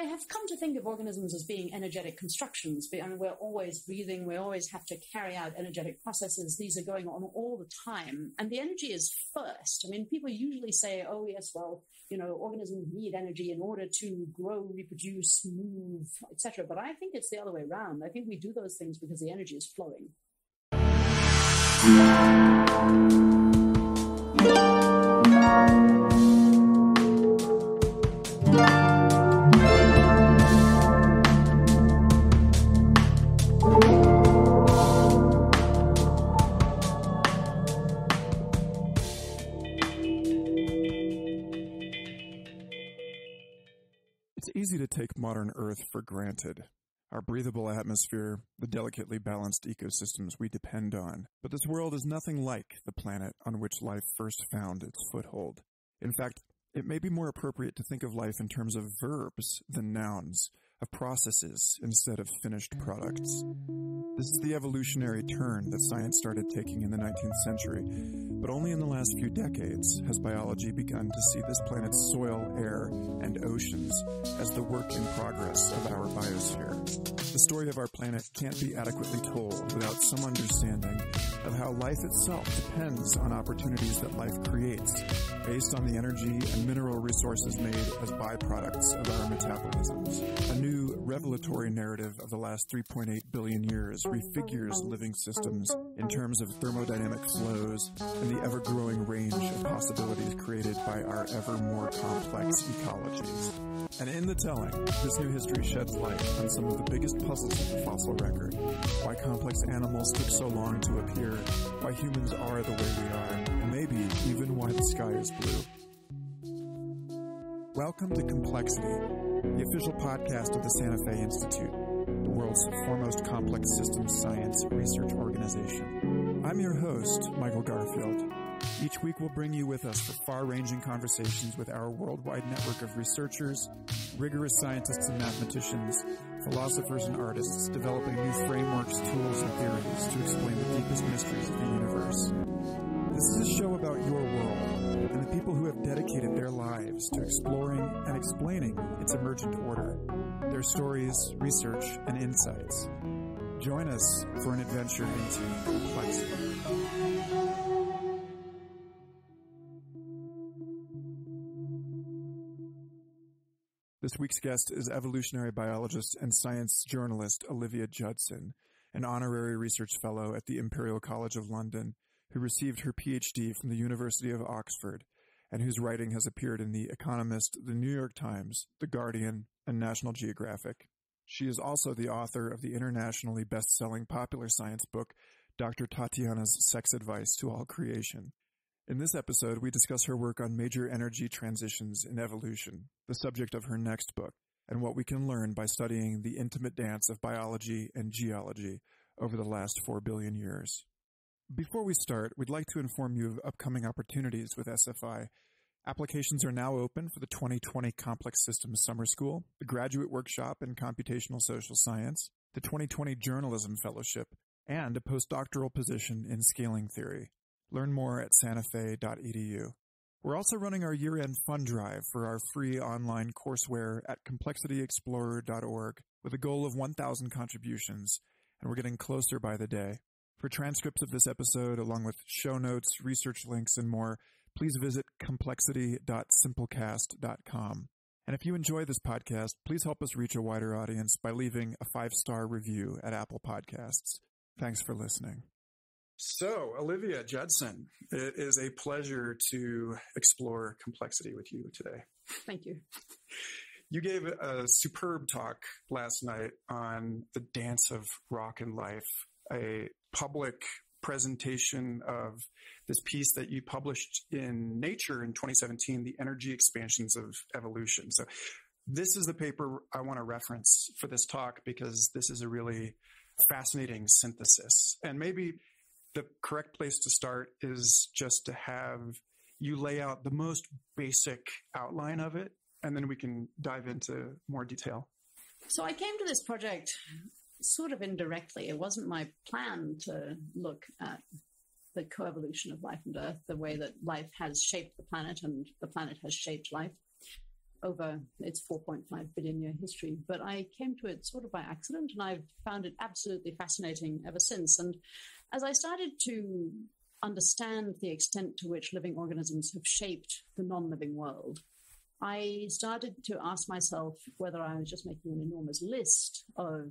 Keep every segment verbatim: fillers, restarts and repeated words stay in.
have come to think of organisms as being energetic constructions. I mean, we're always breathing. We always have to carry out energetic processes. These are going on all the time. And the energy is first. I mean, people usually say, oh, yes, well, you know, organisms need energy in order to grow, reproduce, move, et cetera. But I think it's the other way around. I think we do those things because the energy is flowing. It's easy to take modern Earth for granted. Our breathable atmosphere, the delicately balanced ecosystems we depend on. But this world is nothing like the planet on which life first found its foothold. In fact, it may be more appropriate to think of life in terms of verbs than nouns, of processes instead of finished products. This is the evolutionary turn that science started taking in the nineteenth century, but only in the last few decades has biology begun to see this planet's soil, air, and oceans as the work in progress of our biosphere. The story of our planet can't be adequately told without some understanding of how life itself depends on opportunities that life creates, based on the energy and mineral resources made as byproducts of our metabolisms. A new revelatory narrative of the last three point eight billion years refigures living systems in terms of thermodynamic flows and the ever-growing range of possibilities created by our ever more complex ecologies. And in the telling, this new history sheds light on some of the biggest puzzles of the fossil record. Why complex animals took so long to appear, why humans are the way we are, and maybe even why the sky is blue. Welcome to Complexity, the official podcast of the Santa Fe Institute, the world's foremost complex systems science research organization. I'm your host, Michael Garfield. Each week we'll bring you with us for far-ranging conversations with our worldwide network of researchers, rigorous scientists and mathematicians, philosophers and artists developing new frameworks, tools, and theories to explain the deepest mysteries of the universe. This is a show about your world and the people who have dedicated their lives to exploring and explaining its emergent order, their stories, research, and insights. Join us for an adventure into complexity. This week's guest is evolutionary biologist and science journalist Olivia Judson, an honorary research fellow at the Imperial College of London, who received her P H D from the University of Oxford, and whose writing has appeared in The Economist, The New York Times, The Guardian, and National Geographic. She is also the author of the internationally best-selling popular science book, Doctor Tatiana's Sex Advice to All Creation. In this episode, we discuss her work on major energy transitions in evolution, the subject of her next book, and what we can learn by studying the intimate dance of biology and geology over the last four billion years. Before we start, we'd like to inform you of upcoming opportunities with S F I. Applications are now open for the twenty twenty Complex Systems Summer School, the Graduate Workshop in Computational Social Science, the twenty twenty Journalism Fellowship, and a postdoctoral position in Scaling Theory. Learn more at santafe dot e d u. We're also running our year-end fund drive for our free online courseware at complexity explorer dot org with a goal of one thousand contributions, and we're getting closer by the day. For transcripts of this episode, along with show notes, research links, and more, please visit complexity dot simplecast dot com. And if you enjoy this podcast, please help us reach a wider audience by leaving a five-star review at Apple Podcasts. Thanks for listening. So, Olivia Judson, it is a pleasure to explore complexity with you today. Thank you. You gave a superb talk last night on the dance of rock and life, a public presentation of this piece that you published in Nature in twenty seventeen, The Energy Expansions of Evolution. So this is the paper I want to reference for this talk because this is a really fascinating synthesis. And maybe the correct place to start is just to have you lay out the most basic outline of it, and then we can dive into more detail. So I came to this project sort of indirectly. It wasn't my plan to look at the coevolution of life and Earth, the way that life has shaped the planet and the planet has shaped life. over its four point five billion year history. But I came to it sort of by accident, and I've found it absolutely fascinating ever since. And as I started to understand the extent to which living organisms have shaped the non-living world, I started to ask myself whether I was just making an enormous list of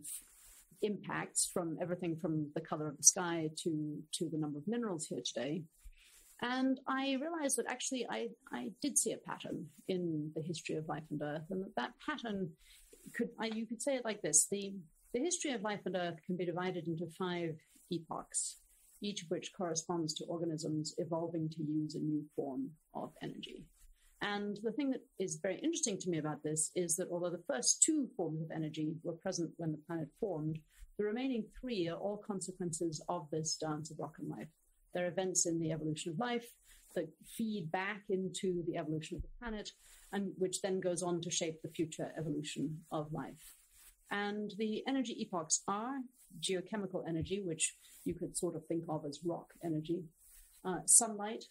impacts, from everything from the color of the sky to, to the number of minerals here today. And I realized that actually I, I did see a pattern in the history of life and Earth, and that that pattern could, I, you could say it like this: the, the history of life and Earth can be divided into five epochs, each of which corresponds to organisms evolving to use a new form of energy. And the thing that is very interesting to me about this is that although the first two forms of energy were present when the planet formed, the remaining three are all consequences of this dance of rock and life. They're events in the evolution of life that feed back into the evolution of the planet, and which then goes on to shape the future evolution of life. And the energy epochs are geochemical energy, which you could sort of think of as rock energy, uh, sunlight,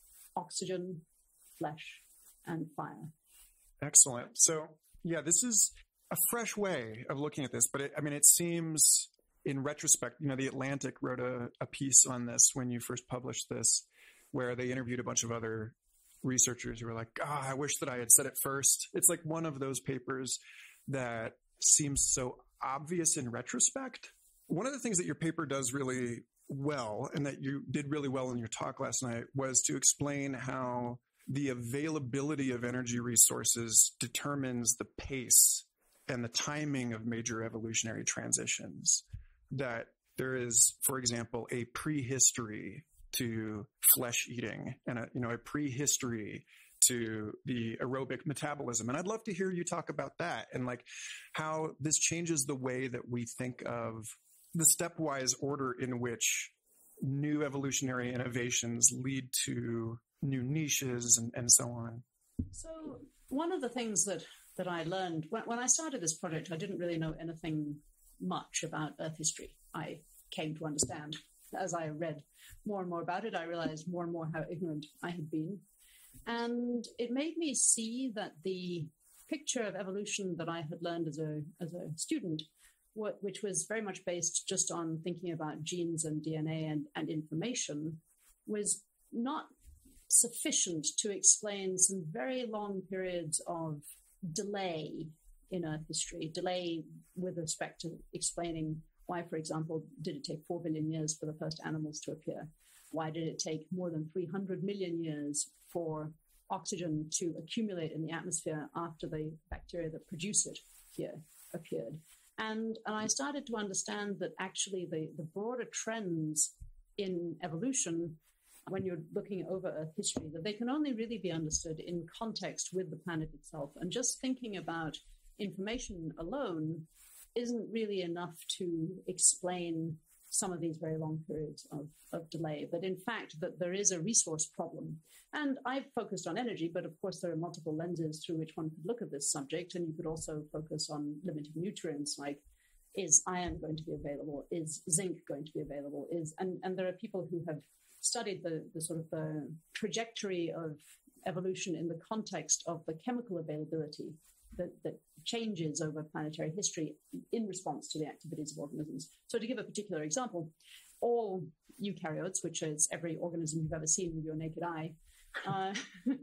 oxygen, flesh, and fire. Excellent. So, yeah, this is a fresh way of looking at this, but it, I mean, it seems in retrospect, you know, The Atlantic wrote a, a piece on this when you first published this, where they interviewed a bunch of other researchers who were like, oh, I wish that I had said it first. It's like one of those papers that seems so obvious in retrospect. One of the things that your paper does really well, and that you did really well in your talk last night, was to explain how the availability of energy resources determines the pace and the timing of major evolutionary transitions. That there is, for example, a prehistory to flesh eating, and a, you know, a prehistory to the aerobic metabolism. And I'd love to hear you talk about that, and like how this changes the way that we think of the stepwise order in which new evolutionary innovations lead to new niches and, and so on. So one of the things that, that I learned when, when I started this project, I didn't really know anything much about Earth history. I came to understand as I read more and more about it. I realized more and more how ignorant I had been. And it made me see that the picture of evolution that I had learned as a, as a student, what, which was very much based just on thinking about genes and D N A and, and information, was not sufficient to explain some very long periods of delay in Earth history, delay with respect to explaining why, for example, did it take four billion years for the first animals to appear? Why did it take more than three hundred million years for oxygen to accumulate in the atmosphere after the bacteria that produce it here appeared? And, and I started to understand that actually the, the broader trends in evolution, when you're looking over Earth history, that they can only really be understood in context with the planet itself. And just thinking about information alone isn't really enough to explain some of these very long periods of, of delay. But in fact, that there is a resource problem. And I've focused on energy, but of course there are multiple lenses through which one could look at this subject. And you could also focus on limited nutrients, like, is iron going to be available? Is zinc going to be available? Is and, and there are people who have studied the, the sort of the trajectory of evolution in the context of the chemical availability that, that changes over planetary history in response to the activities of organisms. So to give a particular example, all eukaryotes, which is every organism you've ever seen with your naked eye, uh,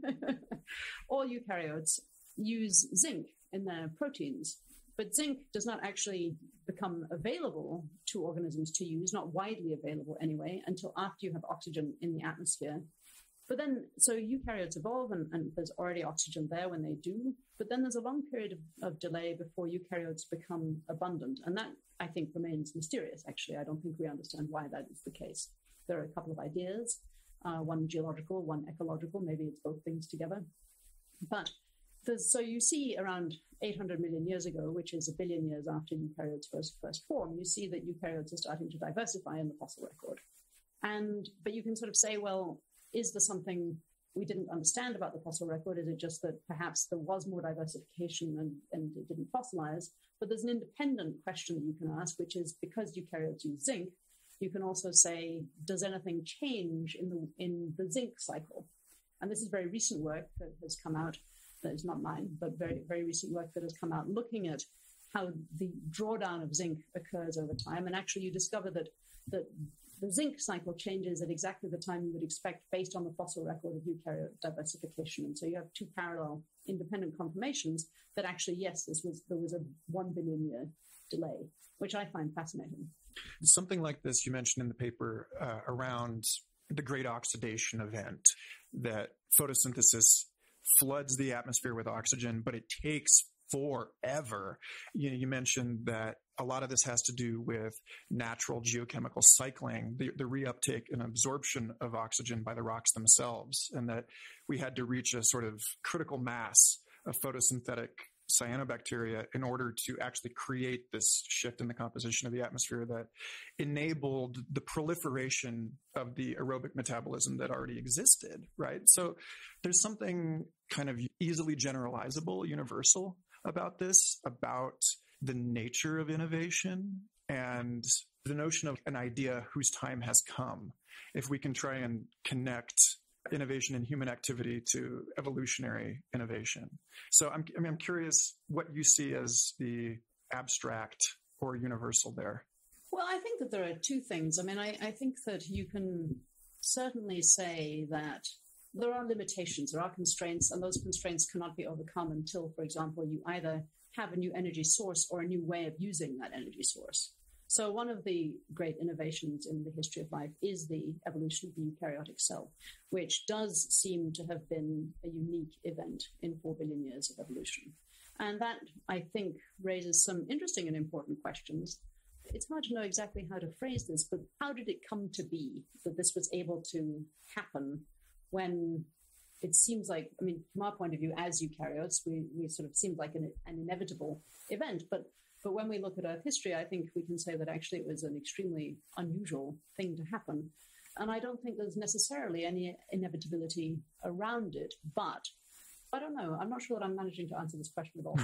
all eukaryotes use zinc in their proteins. But zinc does not actually become available to organisms to use, not widely available anyway, until after you have oxygen in the atmosphere. But then, so eukaryotes evolve, and, and there's already oxygen there when they do. But then there's a long period of, of delay before eukaryotes become abundant. And that, I think, remains mysterious, actually. I don't think we understand why that is the case. There are a couple of ideas, uh, one geological, one ecological. Maybe it's both things together. But so you see around eight hundred million years ago, which is a billion years after eukaryotes first, first formed, you see that eukaryotes are starting to diversify in the fossil record. And, but you can sort of say, well, is there something we didn't understand about the fossil record? Is it just that perhaps there was more diversification and, and it didn't fossilize? But there's an independent question that you can ask, which is, because eukaryotes use zinc, you can also say, does anything change in the, in the zinc cycle? And this is very recent work that has come out that is not mine, but very, very recent work that has come out looking at how the drawdown of zinc occurs over time. And actually you discover that, that the zinc cycle changes at exactly the time you would expect based on the fossil record of eukaryote diversification. And so you have two parallel independent confirmations that actually, yes, this was there was a one billion year delay, which I find fascinating. Something like this you mentioned in the paper uh, around the great oxidation event, that photosynthesis floods the atmosphere with oxygen, but it takes forever. You know, you mentioned that a lot of this has to do with natural geochemical cycling, the, the reuptake and absorption of oxygen by the rocks themselves, and that we had to reach a sort of critical mass of photosynthetic cyanobacteria in order to actually create this shift in the composition of the atmosphere that enabled the proliferation of the aerobic metabolism that already existed, right? So there's something kind of easily generalizable, universal about this, about the nature of innovation and the notion of an idea whose time has come. If we can try and connect innovation in human activity to evolutionary innovation. So I'm, I mean, I'm curious what you see as the abstract or universal there. Well, I think that there are two things. I mean, I, I think that you can certainly say that there are limitations, there are constraints, and those constraints cannot be overcome until, for example, you either have a new energy source or a new way of using that energy source. So one of the great innovations in the history of life is the evolution of the eukaryotic cell, which does seem to have been a unique event in four billion years of evolution. And that, I think, raises some interesting and important questions. It's hard to know exactly how to phrase this, but how did it come to be that this was able to happen when it seems like, I mean, from our point of view as eukaryotes, we, we sort of seemed like an, an inevitable event, but But when we look at Earth history, I think we can say that actually it was an extremely unusual thing to happen. And I don't think there's necessarily any inevitability around it. But I don't know. I'm not sure that I'm managing to answer this question at all.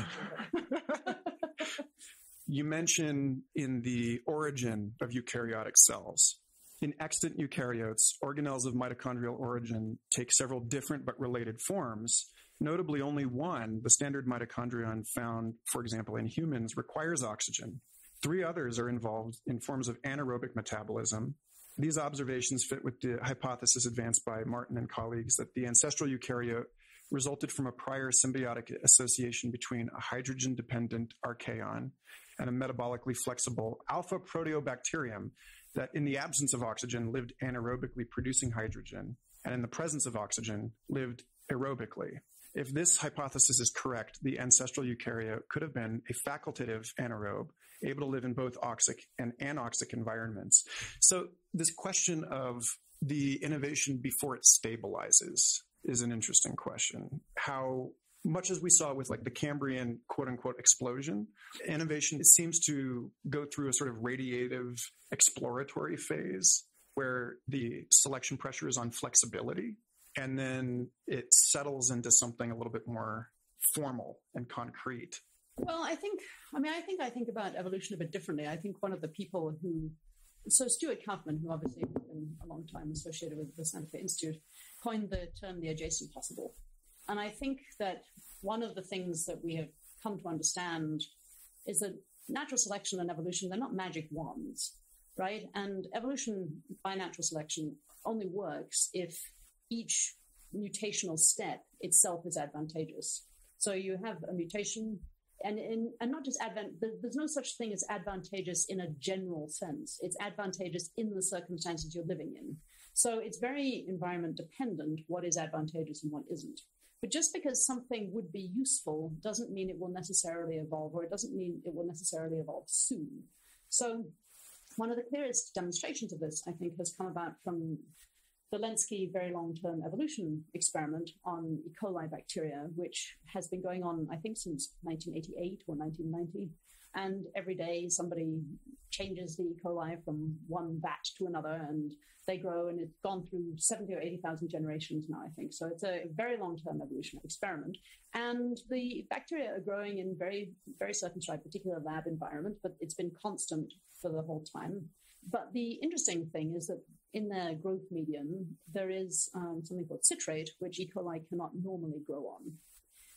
You mention in the origin of eukaryotic cells. In extant eukaryotes, organelles of mitochondrial origin take several different but related forms. Notably, only one, the standard mitochondrion found, for example, in humans, requires oxygen. Three others are involved in forms of anaerobic metabolism. These observations fit with the hypothesis advanced by Martin and colleagues that the ancestral eukaryote resulted from a prior symbiotic association between a hydrogen-dependent archaeon and a metabolically flexible alpha proteobacterium that, in the absence of oxygen, lived anaerobically producing hydrogen, and in the presence of oxygen, lived aerobically. If this hypothesis is correct, the ancestral eukaryote could have been a facultative anaerobe, able to live in both oxic and anoxic environments. So this question of the innovation before it stabilizes is an interesting question. How much as we saw with like the Cambrian quote unquote explosion, innovation seems to go through a sort of radiative exploratory phase where the selection pressure is on flexibility. And then it settles into something a little bit more formal and concrete. Well, I think, I mean, I think I think about evolution a bit differently. I think one of the people who, so Stuart Kauffman, who obviously has been a long time associated with the Santa Fe Institute, coined the term the adjacent possible. And I think that one of the things that we have come to understand is that natural selection and evolution, they're not magic wands, right? And evolution by natural selection only works if each mutational step itself is advantageous. So you have a mutation, and in, and not just advent, there's no such thing as advantageous in a general sense. It's advantageous in the circumstances you're living in. So it's very environment dependent what is advantageous and what isn't. But just because something would be useful doesn't mean it will necessarily evolve, or it doesn't mean it will necessarily evolve soon. So one of the clearest demonstrations of this, I think, has come about from the Lenski very long-term evolution experiment on E. coli bacteria, which has been going on, I think, since nineteen eighty-eight or nineteen ninety. And every day somebody changes the E. coli from one vat to another, and they grow, and it's gone through seventy or eighty thousand generations now, I think. So it's a very long-term evolutionary experiment. And the bacteria are growing in very, very circumscribed, particular lab environment, but it's been constant for the whole time. But the interesting thing is that in their growth medium, there is um, something called citrate, which E. coli cannot normally grow on.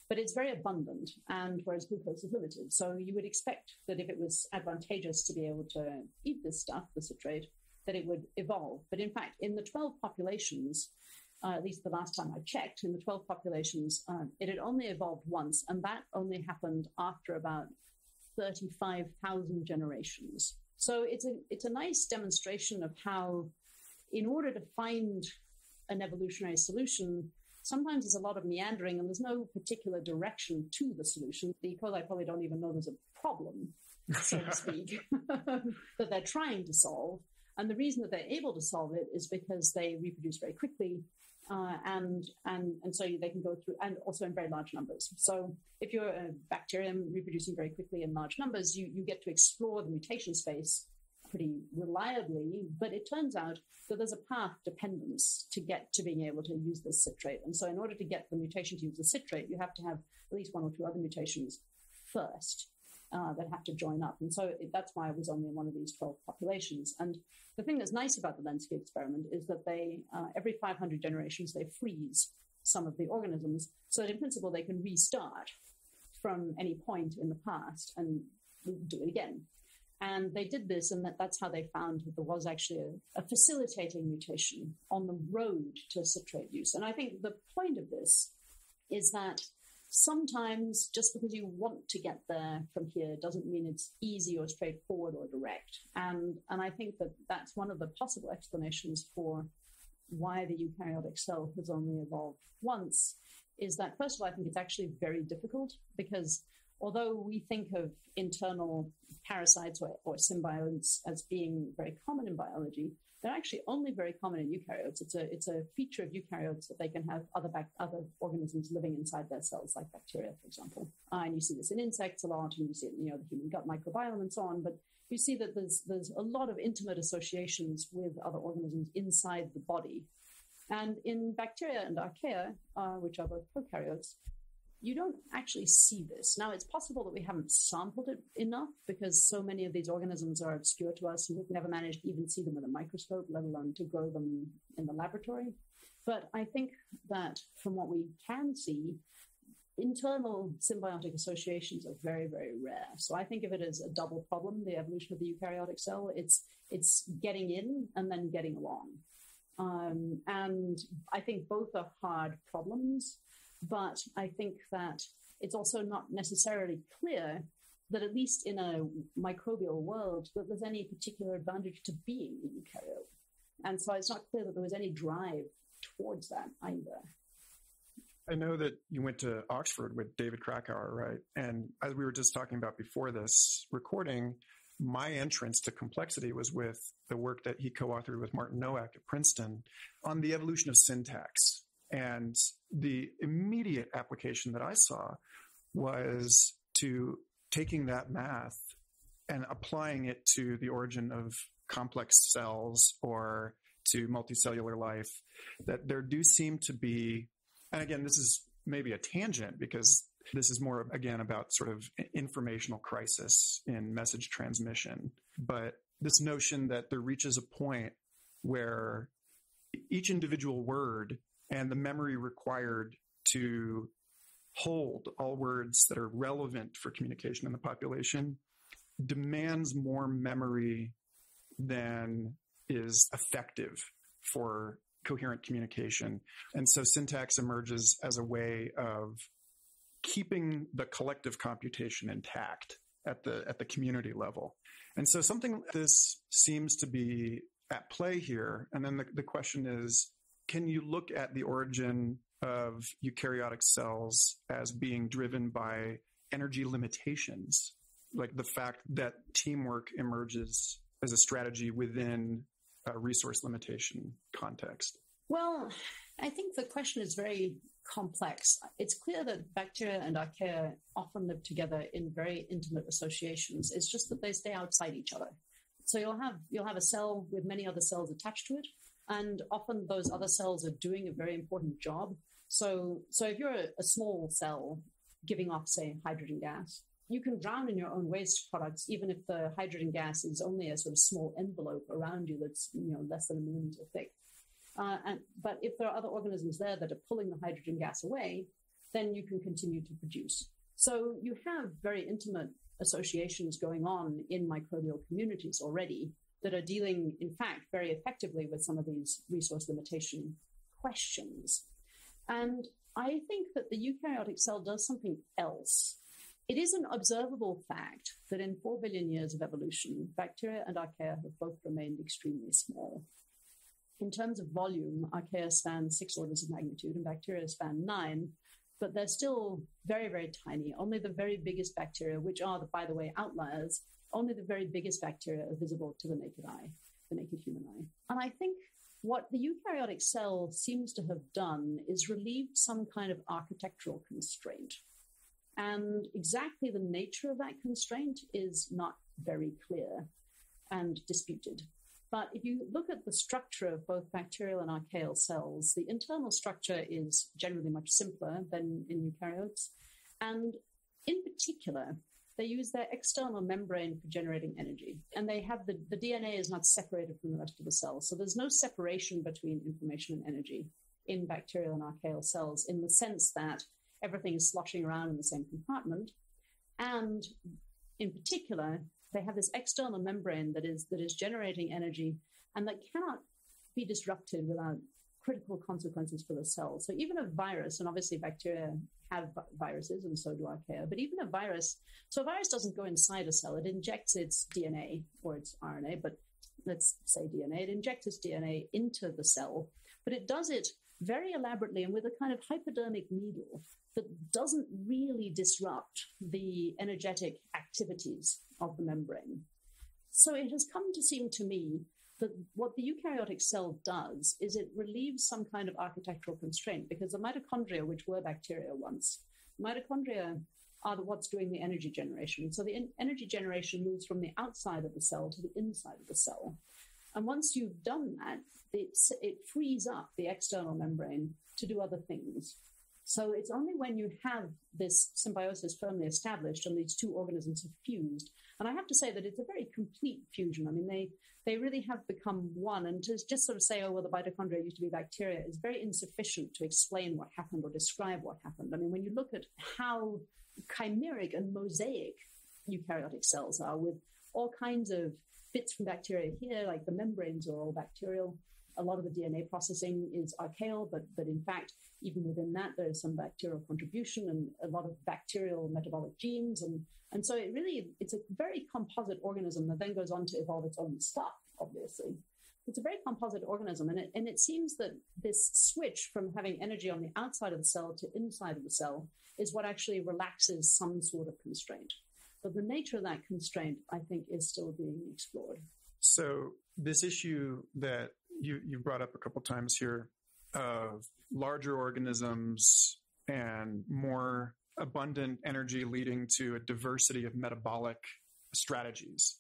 but it's very abundant, and whereas glucose is limited. So you would expect that if it was advantageous to be able to eat this stuff, the citrate, that it would evolve. But in fact, in the twelve populations, uh, at least the last time I checked, in the twelve populations, uh, it had only evolved once, and that only happened after about thirty-five thousand generations. So it's a, it's a nice demonstration of how, in order to find an evolutionary solution, sometimes there's a lot of meandering and there's no particular direction to the solution. The E. coli probably don't even know there's a problem, so to speak, that they're trying to solve. And the reason that they're able to solve it is because they reproduce very quickly, uh, and and and so they can go through, and also in very large numbers. So if you're a bacterium reproducing very quickly in large numbers, you, you get to explore the mutation space pretty reliably, but it turns out that there's a path dependence to get to being able to use this citrate. And so in order to get the mutation to use the citrate, you have to have at least one or two other mutations first uh, that have to join up. And so it, that's why I was only in one of these twelve populations. And the thing that's nice about the Lenski experiment is that they, uh, every five hundred generations, they freeze some of the organisms so that in principle they can restart from any point in the past and do it again. And they did this, and that, that's how they found that there was actually a, a facilitating mutation on the road to citrate use. And I think the point of this is that sometimes just because you want to get there from here doesn't mean it's easy or straightforward or direct. And, and I think that that's one of the possible explanations for why the eukaryotic cell has only evolved once, is that, first of all, I think it's actually very difficult because although we think of internal parasites or, or symbionts as being very common in biology, they're actually only very common in eukaryotes. It's a it's a feature of eukaryotes that they can have other bac- other organisms living inside their cells, like bacteria, for example. Uh, and you see this in insects a lot, and you see it in, you know, the human gut microbiome and so on. But you see that there's there's a lot of intimate associations with other organisms inside the body. And in bacteria and archaea, uh, which are both prokaryotes, you don't actually see this. Now, it's possible that we haven't sampled it enough because so many of these organisms are obscure to us and we've never managed to even see them with a microscope, let alone to grow them in the laboratory. But I think that from what we can see, internal symbiotic associations are very, very rare. So I think of it as a double problem, the evolution of the eukaryotic cell. It's, it's getting in and then getting along. Um, and I think both are hard problems. But I think that it's also not necessarily clear that at least in a microbial world, that there's any particular advantage to being a eukaryote. And so it's not clear that there was any drive towards that either. I know that you went to Oxford with David Krakauer, right? And as we were just talking about before this recording, my entrance to complexity was with the work that he co-authored with Martin Nowak at Princeton on the evolution of syntax. And the immediate application that I saw was to taking that math and applying it to the origin of complex cells or to multicellular life, that there do seem to be, and again, this is maybe a tangent because this is more, again, about sort of informational crisis in message transmission. But this notion that there reaches a point where each individual word and the memory required to hold all words that are relevant for communication in the population demands more memory than is effective for coherent communication. And so syntax emerges as a way of keeping the collective computation intact at the at the community level. And so something like this seems to be at play here. And then the, the question is, can you look at the origin of eukaryotic cells as being driven by energy limitations, like the fact that teamwork emerges as a strategy within a resource limitation context? Well, I think the question is very complex. It's clear that bacteria and archaea often live together in very intimate associations. It's just that they stay outside each other. So you'll have you'll have a cell with many other cells attached to it. And often those other cells are doing a very important job. So, so if you're a, a small cell giving off, say, hydrogen gas, you can drown in your own waste products, even if the hydrogen gas is only a sort of small envelope around you that's, you know, less than a millimeter thick. Uh, and, but if there are other organisms there that are pulling the hydrogen gas away, then you can continue to produce. So you have very intimate associations going on in microbial communities already that are dealing, in fact, very effectively with some of these resource limitation questions. And I think that the eukaryotic cell does something else. It is an observable fact that in four billion years of evolution, bacteria and archaea have both remained extremely small. In terms of volume, archaea span six orders of magnitude and bacteria span nine, but they're still very, very tiny. Only the very biggest bacteria, which are, by the way, outliers, only the very biggest bacteria are visible to the naked eye, the naked human eye. And I think what the eukaryotic cell seems to have done is relieved some kind of architectural constraint. And exactly the nature of that constraint is not very clear and disputed. But if you look at the structure of both bacterial and archaeal cells, the internal structure is generally much simpler than in eukaryotes. And in particular, they use their external membrane for generating energy. And they have the, the D N A is not separated from the rest of the cells. So there's no separation between information and energy in bacterial and archaeal cells in the sense that everything is sloshing around in the same compartment. And in particular, they have this external membrane that is that is generating energy and that cannot be disrupted without critical consequences for the cell. So even a virus, and obviously bacteria have viruses and so do archaea, but even a virus, so a virus doesn't go inside a cell. It injects its D N A or its R N A, but let's say D N A. It injects its D N A into the cell, but it does it very elaborately and with a kind of hypodermic needle that doesn't really disrupt the energetic activities of the membrane. So it has come to seem to me that what the eukaryotic cell does is it relieves some kind of architectural constraint, because the mitochondria, which were bacteria once, mitochondria are the, what's doing the energy generation. So the in- energy generation moves from the outside of the cell to the inside of the cell. And once you've done that, it, it frees up the external membrane to do other things. So it's only when you have this symbiosis firmly established and these two organisms have fused. And I have to say that it's a very complete fusion. I mean, they, they really have become one. And to just sort of say, oh, well, the mitochondria used to be bacteria is very insufficient to explain what happened or describe what happened. I mean, when you look at how chimeric and mosaic eukaryotic cells are with all kinds of bits from bacteria here, like the membranes are all bacterial. A lot of the D N A processing is archaeal, but, but in fact, even within that, there is some bacterial contribution and a lot of bacterial metabolic genes. And, and so it really, it's a very composite organism that then goes on to evolve its own stuff, obviously. It's a very composite organism. And it, and it seems that this switch from having energy on the outside of the cell to inside of the cell is what actually relaxes some sort of constraint. But the nature of that constraint, I think, is still being explored. So this issue that you, you brought up a couple times here of larger organisms and more abundant energy leading to a diversity of metabolic strategies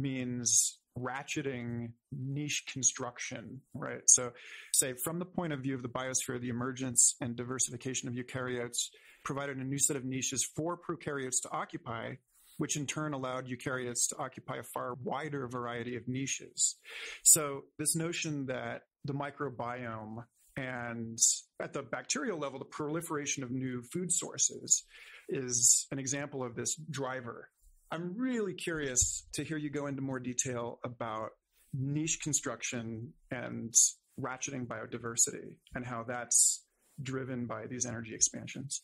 means ratcheting niche construction, right? So say from the point of view of the biosphere, the emergence and diversification of eukaryotes provided a new set of niches for prokaryotes to occupy, which in turn allowed eukaryotes to occupy a far wider variety of niches. So this notion that the microbiome and at the bacterial level, the proliferation of new food sources is an example of this driver. I'm really curious to hear you go into more detail about niche construction and ratcheting biodiversity and how that's driven by these energy expansions.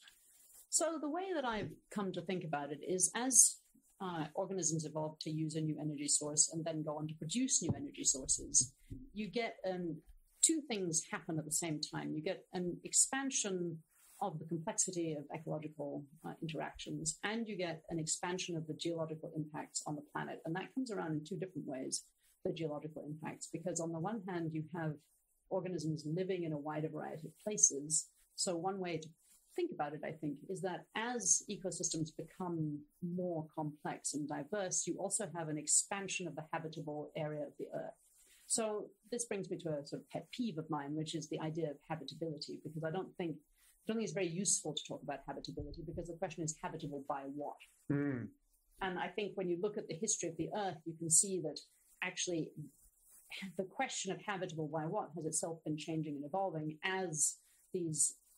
So the way that I've come to think about it is as uh, organisms evolve to use a new energy source and then go on to produce new energy sources, you get um, two things happen at the same time. You get an expansion of the complexity of ecological uh, interactions, and you get an expansion of the geological impacts on the planet. And that comes around in two different ways, the geological impacts, because on the one hand, you have organisms living in a wider variety of places. So one way to think about it, I think, is that as ecosystems become more complex and diverse, you also have an expansion of the habitable area of the Earth. So this brings me to a sort of pet peeve of mine, which is the idea of habitability, because I don't think I don't think it's very useful to talk about habitability, because the question is habitable by what? Mm. And I think when you look at the history of the Earth, you can see that actually the question of habitable by what has itself been changing and evolving as these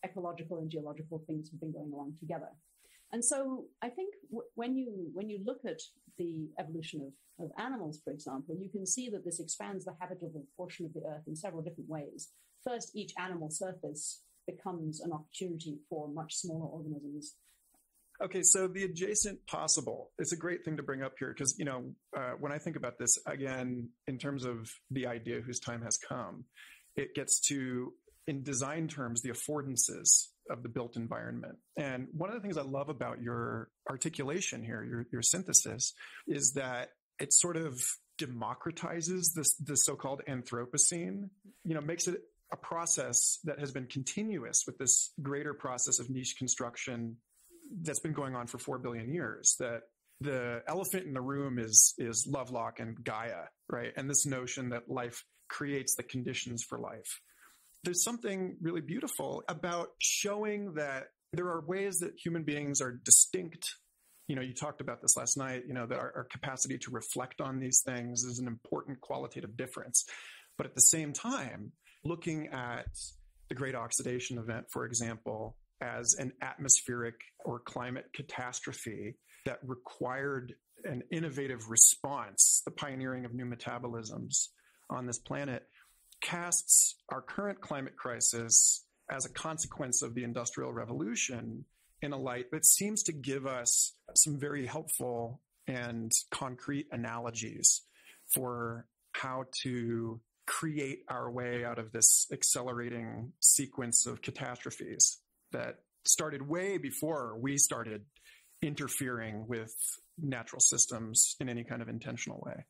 ecological and geological things have been going along together. And so I think w- when you when you look at the evolution of, of animals, for example, you can see that this expands the habitable portion of the Earth in several different ways. First, each animal surface becomes an opportunity for much smaller organisms. Okay, so the adjacent possible is a great thing to bring up here because, you know, uh, when I think about this, again, in terms of the idea whose time has come, it gets to, in design terms, the affordances of the built environment. And one of the things I love about your articulation here, your, your synthesis, is that it sort of democratizes this, the so-called Anthropocene, you know, makes it a process that has been continuous with this greater process of niche construction that's been going on for four billion years. That the elephant in the room is, is Lovelock and Gaia, right? And this notion that life creates the conditions for life. There's something really beautiful about showing that there are ways that human beings are distinct. You know, you talked about this last night, you know, that our, our capacity to reflect on these things is an important qualitative difference. But at the same time, looking at the Great Oxidation Event, for example, as an atmospheric or climate catastrophe that required an innovative response, the pioneering of new metabolisms on this planet, casts our current climate crisis as a consequence of the Industrial Revolution in a light that seems to give us some very helpful and concrete analogies for how to create our way out of this accelerating sequence of catastrophes that started way before we started interfering with natural systems in any kind of intentional way.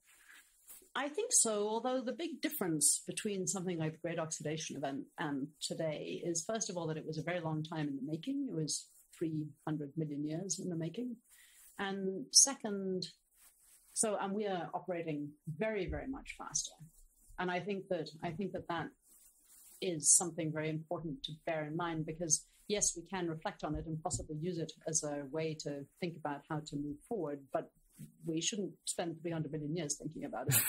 I think so, although the big difference between something like the Great Oxidation Event and today is, first of all, that it was a very long time in the making. It was three hundred million years in the making. And second, so, and we are operating very, very much faster. And I think that, I think that that is something very important to bear in mind because, yes, we can reflect on it and possibly use it as a way to think about how to move forward, but we shouldn't spend three hundred million years thinking about it.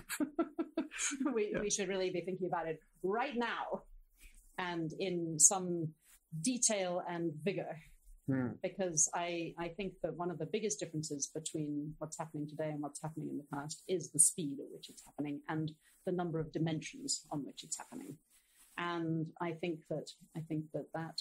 we, yeah. we should really be thinking about it right now and in some detail and vigor. Hmm. Because I, I think that one of the biggest differences between what's happening today and what's happening in the past is the speed at which it's happening and the number of dimensions on which it's happening. And I think that I think that that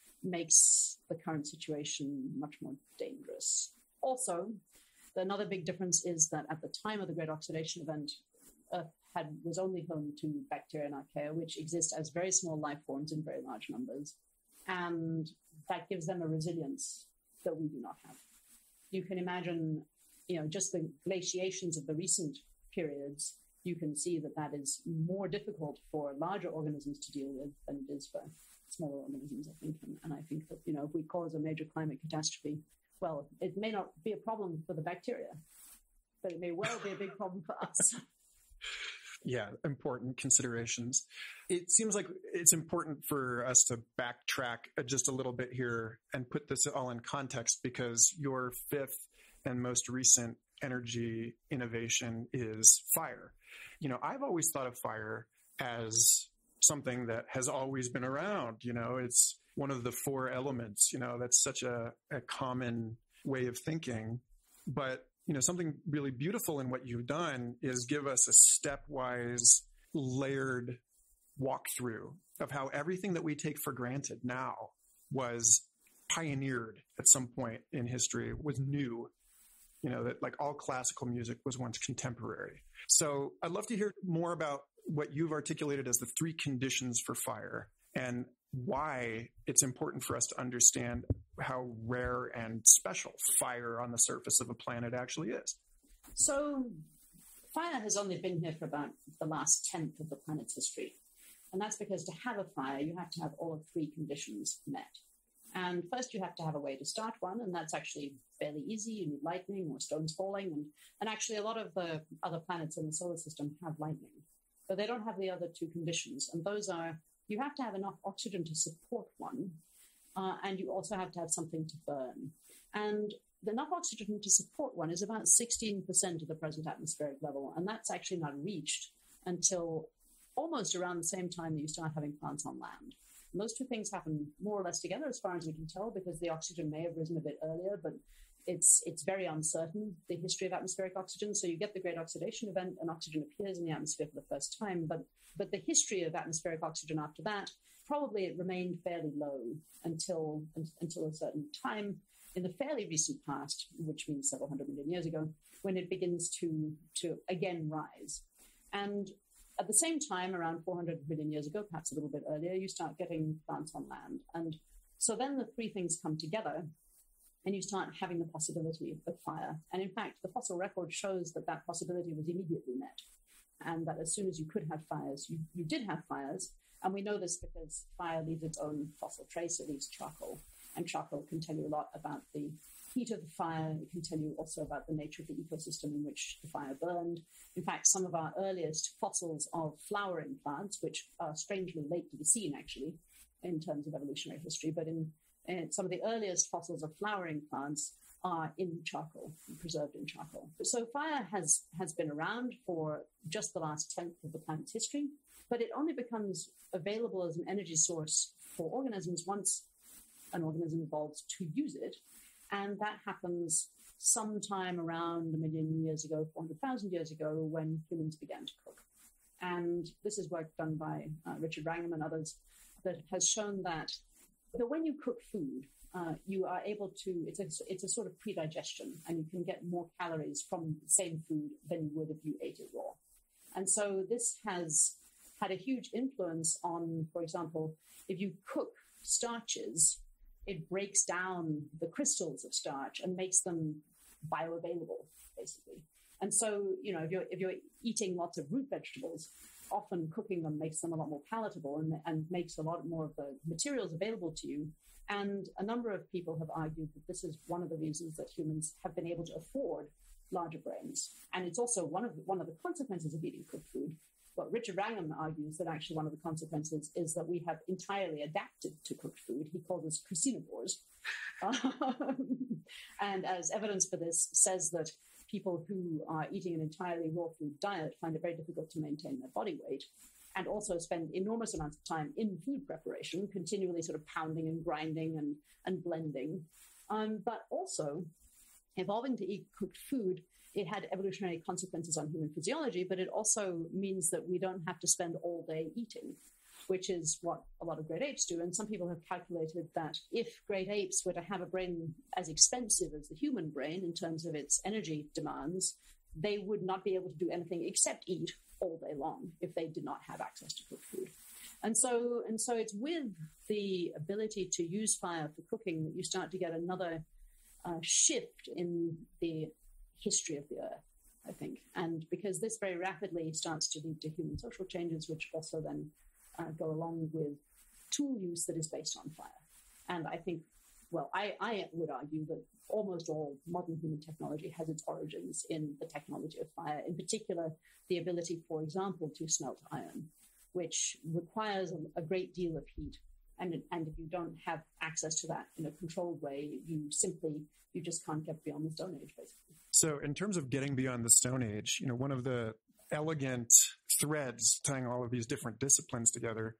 makes the current situation much more dangerous. Also, another big difference is that at the time of the Great Oxidation Event, Earth had, was only home to bacteria and archaea, which exist as very small life forms in very large numbers. And that gives them a resilience that we do not have. You can imagine, you know, just the glaciations of the recent periods, you can see that that is more difficult for larger organisms to deal with than it is for smaller organisms, I think. And, and I think that, you know, if we cause a major climate catastrophe, well, it may not be a problem for the bacteria, but it may well be a big problem for us. Yeah, important considerations. It seems like it's important for us to backtrack just a little bit here and put this all in context because your fifth and most recent energy innovation is fire. You know, I've always thought of fire as something that has always been around. You know, it's one of the four elements. You know, that's such a, a common way of thinking. But, you know, something really beautiful in what you've done is give us a stepwise, layered walkthrough of how everything that we take for granted now was pioneered at some point in history, was new. You know, that like all classical music was once contemporary. So I'd love to hear more about what you've articulated as the three conditions for fire and why it's important for us to understand how rare and special fire on the surface of a planet actually is. So fire has only been here for about the last tenth of the planet's history. And that's because to have a fire, you have to have all of three conditions met. And first you have to have a way to start one, and that's actually fairly easy. You need lightning or stones falling. And, and actually a lot of the other planets in the solar system have lightning, but they don't have the other two conditions. And those are, you have to have enough oxygen to support one, uh, and you also have to have something to burn. And enough oxygen to support one is about sixteen percent of the present atmospheric level, and that's actually not reached until almost around the same time that you start having plants on land. those two things happen more or less together as far as we can tell, because the oxygen may have risen a bit earlier, but it's it's very uncertain, the history of atmospheric oxygen. So you get the great oxidation event and oxygen appears in the atmosphere for the first time, but but the history of atmospheric oxygen after that, probably it remained fairly low until until a certain time in the fairly recent past, which means several hundred million years ago, when it begins to to again rise. And at the same time, around four hundred million years ago, perhaps a little bit earlier, you start getting plants on land. And so then the three things come together and you start having the possibility of fire. And in fact, the fossil record shows that that possibility was immediately met, and that as soon as you could have fires, you, you did have fires. And we know this because fire leaves its own fossil trace, it leaves charcoal. And charcoal can tell you a lot about the heat of the fire. It can tell you also about the nature of the ecosystem in which the fire burned. In fact, some of our earliest fossils of flowering plants, which are strangely late to be seen, actually, in terms of evolutionary history, but in, in some of the earliest fossils of flowering plants are in charcoal, preserved in charcoal. So fire has, has been around for just the last tenth of the planet's history, but it only becomes available as an energy source for organisms once an organism evolves to use it. And that happens sometime around a million years ago, four hundred thousand years ago, when humans began to cook. And this is work done by uh, Richard Wrangham and others that has shown that, that when you cook food, uh, you are able to, it's a, it's a sort of pre-digestion, and you can get more calories from the same food than you would if you ate it raw. And so this has had a huge influence on, for example, if you cook starches, it breaks down the crystals of starch and makes them bioavailable, basically. And so, you know, if you're, if you're eating lots of root vegetables, often cooking them makes them a lot more palatable and, and makes a lot more of the materials available to you. And a number of people have argued that this is one of the reasons that humans have been able to afford larger brains. And it's also one of the, one of the consequences of eating cooked food. But Richard Wrangham argues that actually one of the consequences is that we have entirely adapted to cooked food. He calls us cuisinivores. Um, and as evidence for this, says that people who are eating an entirely raw food diet find it very difficult to maintain their body weight, and also spend enormous amounts of time in food preparation, continually sort of pounding and grinding and, and blending. Um, but also, evolving to eat cooked food, it had evolutionary consequences on human physiology, but it also means that we don't have to spend all day eating, which is what a lot of great apes do. And some people have calculated that if great apes were to have a brain as expensive as the human brain in terms of its energy demands, they would not be able to do anything except eat all day long if they did not have access to cooked food. And so, and so it's with the ability to use fire for cooking that you start to get another uh, shift in the history of the earth, I think. And because this very rapidly starts to lead to human social changes, which also then uh, go along with tool use that is based on fire. And I think, well, I, I would argue that almost all modern human technology has its origins in the technology of fire, in particular, the ability, for example, to smelt iron, which requires a, a great deal of heat. And, and if you don't have access to that in a controlled way, you simply, you just can't get beyond the Stone Age, basically. So in terms of getting beyond the Stone Age, you know, one of the elegant threads tying all of these different disciplines together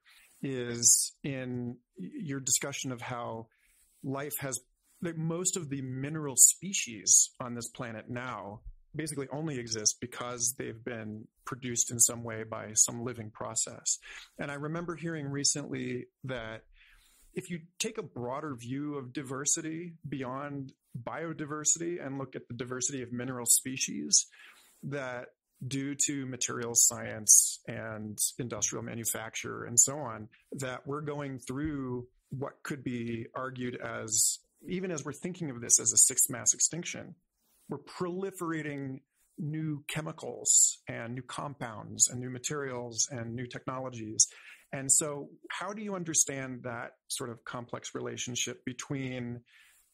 is in your discussion of how life has, like most of the mineral species on this planet now basically only exist because they've been produced in some way by some living process. And I remember hearing recently that if you take a broader view of diversity beyond biodiversity and look at the diversity of mineral species, that due to materials science and industrial manufacture and so on, that we're going through what could be argued as, even as we're thinking of this as a sixth mass extinction, we're proliferating new chemicals and new compounds and new materials and new technologies. And so how do you understand that sort of complex relationship between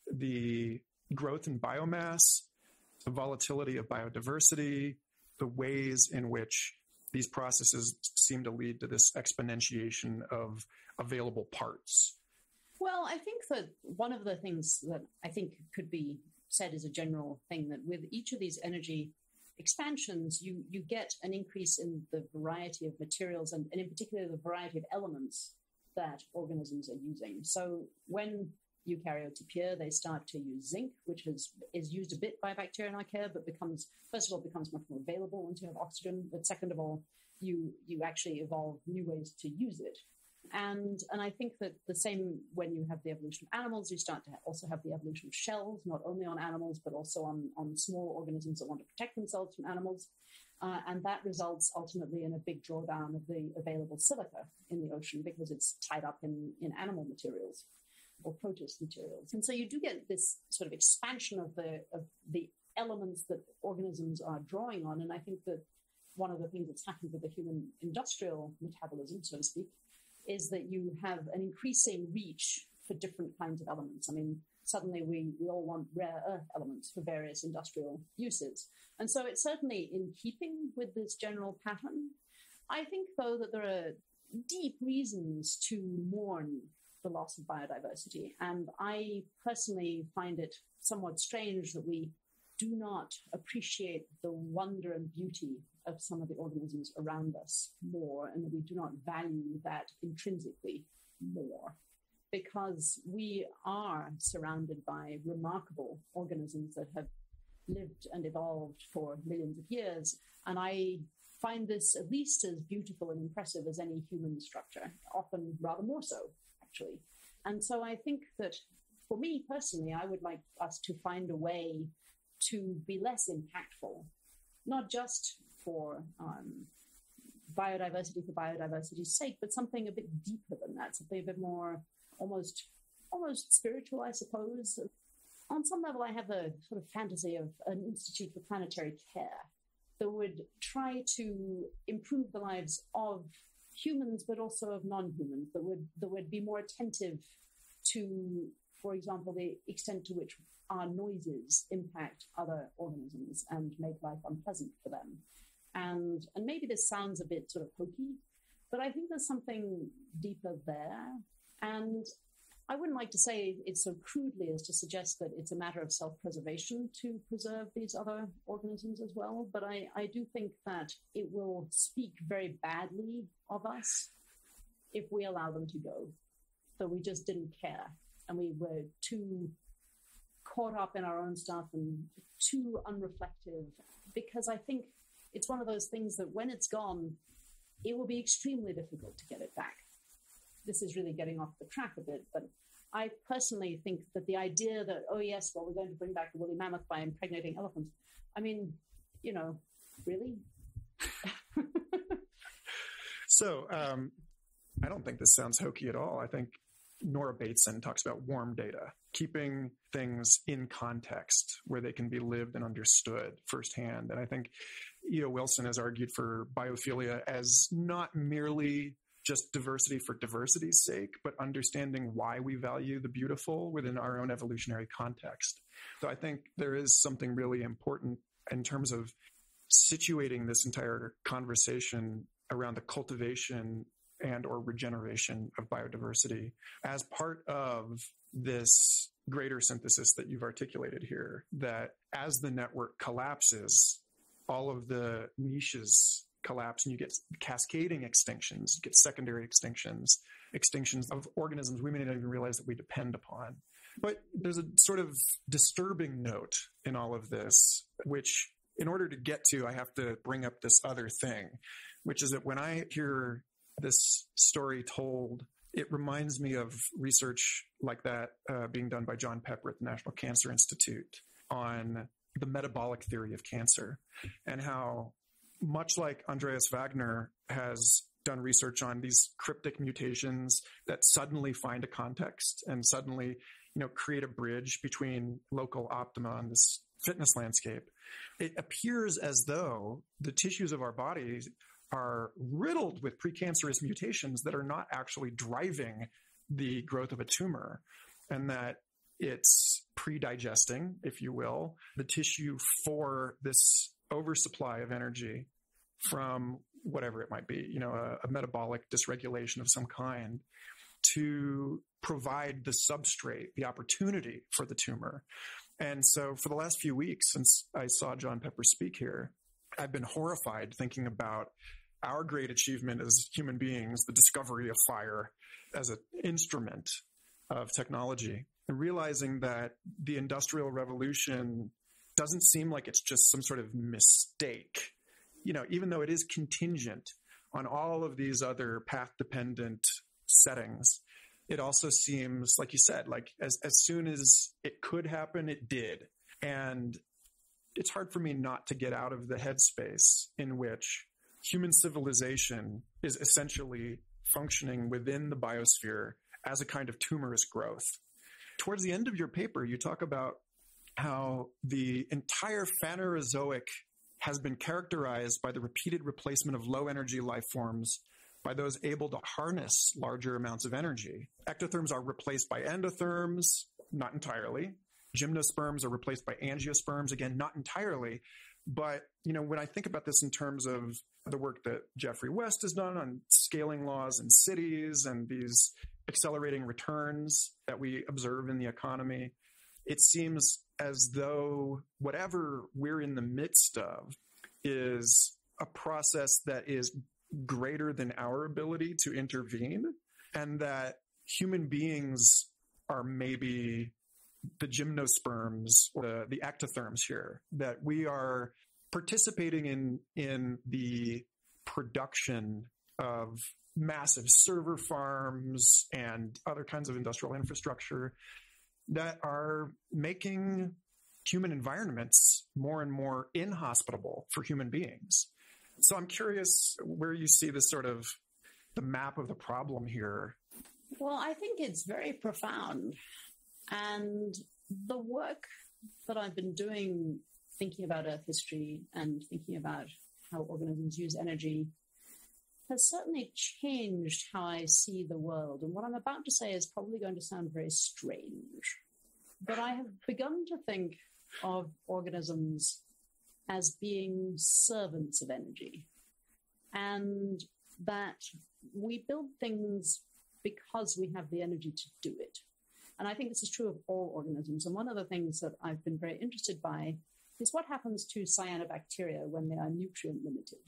the growth in biomass, the volatility of biodiversity, the ways in which these processes seem to lead to this exponentiation of available parts? Well, I think that one of the things that I think could be said as a general thing, that with each of these energy expansions, you, you get an increase in the variety of materials and, and in particular the variety of elements that organisms are using. So when eukaryotes appear, they start to use zinc, which is, is used a bit by bacteria and archaea, but becomes, first of all, becomes much more available once you have oxygen. But second of all, you you actually evolve new ways to use it. And and I think that the same when you have the evolution of animals, you start to also have the evolution of shells, not only on animals, but also on, on small organisms that want to protect themselves from animals. Uh, and that results ultimately in a big drawdown of the available silica in the ocean because it's tied up in, in animal materials or protist materials. And so you do get this sort of expansion of the of the elements that organisms are drawing on. And I think that one of the things that's happened with the human industrial metabolism, so to speak, is that you have an increasing reach for different kinds of elements. I mean, suddenly we, we all want rare earth elements for various industrial uses. And so it's certainly in keeping with this general pattern. I think, though, that there are deep reasons to mourn the loss of biodiversity. And I personally find it somewhat strange that we do not appreciate the wonder and beauty of some of the organisms around us more, and that we do not value that intrinsically more, because we are surrounded by remarkable organisms that have lived and evolved for millions of years. And I find this at least as beautiful and impressive as any human structure, often rather more so, actually. And so I think that for me personally, I would like us to find a way to be less impactful, not just for um, biodiversity for biodiversity's sake, but something a bit deeper than that, something a bit more almost almost spiritual, I suppose. On some level, I have a sort of fantasy of an Institute for Planetary Care that would try to improve the lives of humans, but also of non-humans, that would that would be more attentive to, for example, the extent to which our noises impact other organisms and make life unpleasant for them. And and maybe this sounds a bit sort of hokey, but I think there's something deeper there. And I wouldn't like to say it so crudely as to suggest that it's a matter of self-preservation to preserve these other organisms as well. But I, I do think that it will speak very badly of us if we allow them to go. So we just didn't care. And we were too caught up in our own stuff and too unreflective, because I think it's one of those things that when it's gone, it will be extremely difficult to get it back. This is really getting off the track a bit, but I personally think that the idea that, oh yes, well, we're going to bring back the woolly mammoth by impregnating elephants. I mean, you know, really? So um, I don't think this sounds hokey at all. I think Nora Bateson talks about warm data, keeping things in context where they can be lived and understood firsthand. And I think E O Wilson has argued for biophilia as not merely just diversity for diversity's sake, but understanding why we value the beautiful within our own evolutionary context. So I think there is something really important in terms of situating this entire conversation around the cultivation and or regeneration of biodiversity as part of this greater synthesis that you've articulated here, that as the network collapses, all of the niches collapse and you get cascading extinctions, you get secondary extinctions, extinctions of organisms we may not even realize that we depend upon. But there's a sort of disturbing note in all of this, which in order to get to, I have to bring up this other thing, which is that when I hear this story told, it reminds me of research like that uh, being done by John Pepper at the National Cancer Institute on the metabolic theory of cancer, and how much like Andreas Wagner has done research on these cryptic mutations that suddenly find a context and suddenly, you know, create a bridge between local optima on this fitness landscape. It appears as though the tissues of our bodies are riddled with precancerous mutations that are not actually driving the growth of a tumor, and that it's pre-digesting, if you will, the tissue for this oversupply of energy from whatever it might be, you know, a, a metabolic dysregulation of some kind, to provide the substrate, the opportunity for the tumor. And so for the last few weeks, since I saw John Pepper speak here, I've been horrified thinking about our great achievement as human beings, the discovery of fire as an instrument of technology, and realizing that the Industrial Revolution doesn't seem like it's just some sort of mistake, you know, even though it is contingent on all of these other path-dependent settings. It also seems, like you said, like as, as soon as it could happen, it did. And it's hard for me not to get out of the headspace in which human civilization is essentially functioning within the biosphere as a kind of tumorous growth. Towards the end of your paper, you talk about how the entire Phanerozoic has been characterized by the repeated replacement of low-energy life forms by those able to harness larger amounts of energy. Ectotherms are replaced by endotherms, not entirely. Gymnosperms are replaced by angiosperms, again, not entirely. But, you know, when I think about this in terms of the work that Jeffrey West has done on scaling laws in cities and these accelerating returns that we observe in the economy, it seems as though whatever we're in the midst of is a process that is greater than our ability to intervene, and that human beings are maybe the gymnosperms or the, the ectotherms here, that we are participating in, in the production of massive server farms and other kinds of industrial infrastructure that are making human environments more and more inhospitable for human beings. So I'm curious where you see this sort of the map of the problem here. Well, I think it's very profound. And the work that I've been doing, thinking about Earth history and thinking about how organisms use energy, has certainly changed how I see the world. And what I'm about to say is probably going to sound very strange. But I have begun to think of organisms as being servants of energy, and that we build things because we have the energy to do it. And I think this is true of all organisms. And one of the things that I've been very interested by is what happens to cyanobacteria when they are nutrient limited.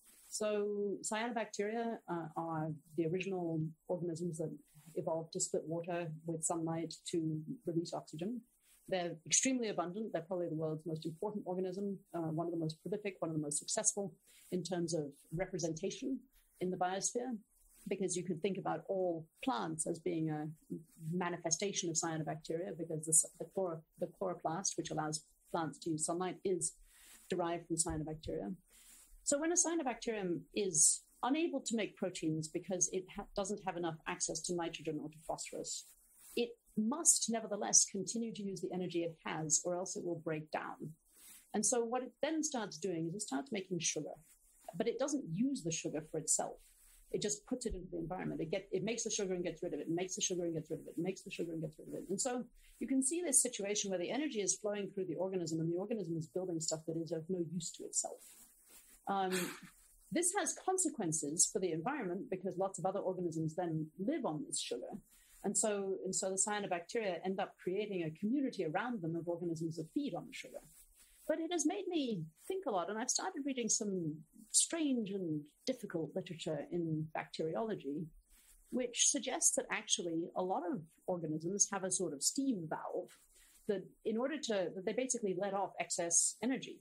So cyanobacteria uh, are the original organisms that evolved to split water with sunlight to release oxygen. They're extremely abundant. They're probably the world's most important organism, uh, one of the most prolific, one of the most successful in terms of representation in the biosphere, because you could think about all plants as being a manifestation of cyanobacteria, because the, the, chloro, the chloroplast, which allows plants to use sunlight, is derived from cyanobacteria. So when a cyanobacterium is unable to make proteins because it ha- doesn't have enough access to nitrogen or to phosphorus, it must nevertheless continue to use the energy it has, or else it will break down. And so what it then starts doing is it starts making sugar, but it doesn't use the sugar for itself. It just puts it into the environment. It, get, it makes the sugar and gets rid of it. It makes the sugar and gets rid of it. It makes the sugar and gets rid of it. And so you can see this situation where the energy is flowing through the organism, and the organism is building stuff that is of no use to itself. Um, this has consequences for the environment, because lots of other organisms then live on this sugar. And so, and so the cyanobacteria end up creating a community around them of organisms that feed on the sugar. But it has made me think a lot, and I've started reading some strange and difficult literature in bacteriology, which suggests that actually a lot of organisms have a sort of steam valve that in order to, that they basically let off excess energy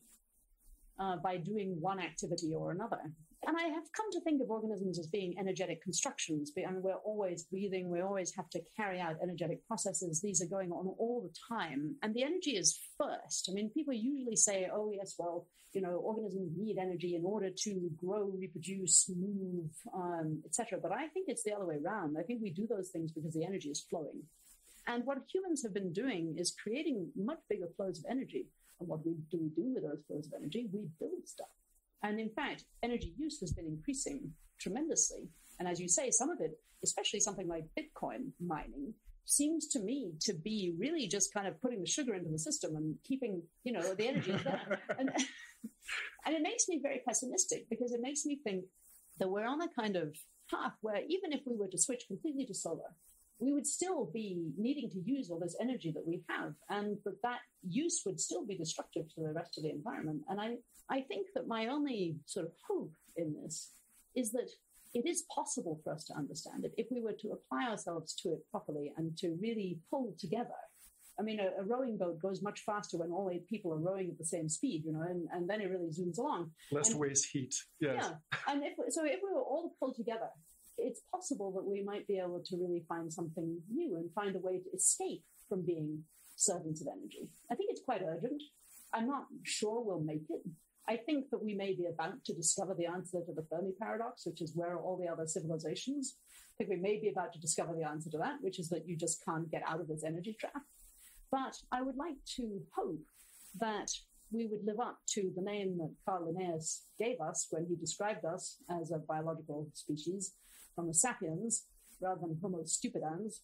uh, by doing one activity or another. And I have come to think of organisms as being energetic constructions. I mean, we're always breathing. We always have to carry out energetic processes. These are going on all the time. And the energy is first. I mean, people usually say, oh, yes, well, you know, organisms need energy in order to grow, reproduce, move, um, et cetera. But I think it's the other way around. I think we do those things because the energy is flowing. And what humans have been doing is creating much bigger flows of energy. And what we, do we do with those flows of energy? We build stuff. And in fact, energy use has been increasing tremendously. And as you say, some of it, especially something like Bitcoin mining, seems to me to be really just kind of putting the sugar into the system and keeping, you know, the energy there. And, and it makes me very pessimistic, because it makes me think that we're on a kind of path where even if we were to switch completely to solar, we would still be needing to use all this energy that we have, and that that use would still be destructive to the rest of the environment. And I, I think that my only sort of hope in this is that it is possible for us to understand it if we were to apply ourselves to it properly and to really pull together. I mean, a, a rowing boat goes much faster when all eight people are rowing at the same speed, you know, and, and then it really zooms along. Less and, waste heat. Yes. Yeah. And if, so if we were all to pull together, it's possible that we might be able to really find something new and find a way to escape from being servants of energy. I think it's quite urgent. I'm not sure we'll make it. I think that we may be about to discover the answer to the Fermi paradox, which is where are all the other civilizations? I think we may be about to discover the answer to that, which is that you just can't get out of this energy trap. But I would like to hope that we would live up to the name that Carl Linnaeus gave us when he described us as a biological species, Homo sapiens, rather than Homo stupidans.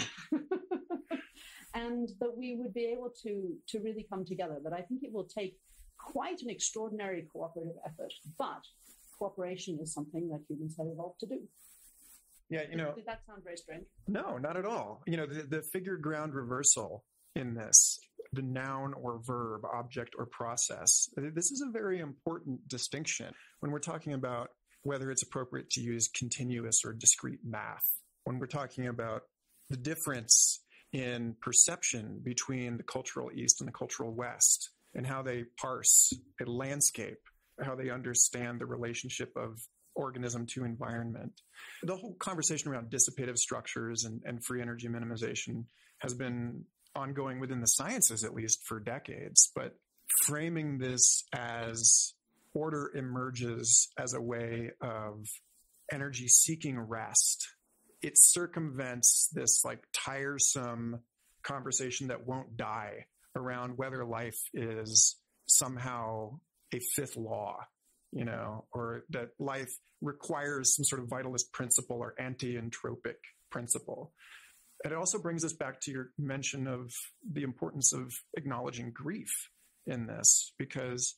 And that we would be able to, to really come together. That I think it will take quite an extraordinary cooperative effort, but cooperation is something that humans have evolved to do. Yeah, you know. Did that sound very strange? No, not at all. You know, the, the figure ground reversal in this, the noun or verb, object or process, this is a very important distinction when we're talking about whether it's appropriate to use continuous or discrete math. When we're talking about the difference in perception between the cultural East and the cultural West, and how they parse a landscape, how they understand the relationship of organism to environment. The whole conversation around dissipative structures and, and free energy minimization has been ongoing within the sciences, at least for decades, but framing this as order emerges as a way of energy seeking rest, it circumvents this like tiresome conversation that won't die around whether life is somehow a fifth law, you know, or that life requires some sort of vitalist principle or anti-entropic principle. It also brings us back to your mention of the importance of acknowledging grief in this, because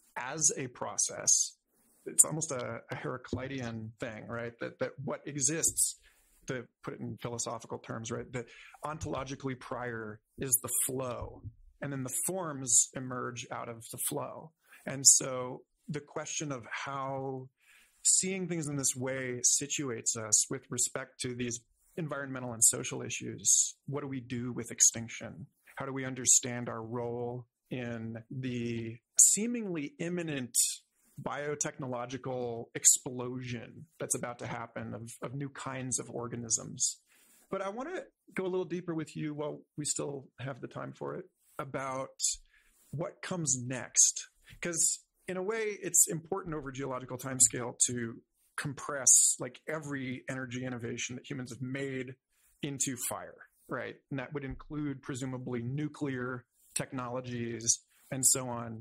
as a process, it's almost a, a Heraclitean thing, right? That, that what exists, to put it in philosophical terms, right? That ontologically prior is the flow, and then the forms emerge out of the flow. And so the question of how seeing things in this way situates us with respect to these environmental and social issues. What do we do with extinction? How do we understand our role in the seemingly imminent biotechnological explosion that's about to happen of, of new kinds of organisms? But I want to go a little deeper with you while we still have the time for it about what comes next. Because in a way, it's important over geological timescale to compress like every energy innovation that humans have made into fire, right? And that would include presumably nuclear technologies and so on.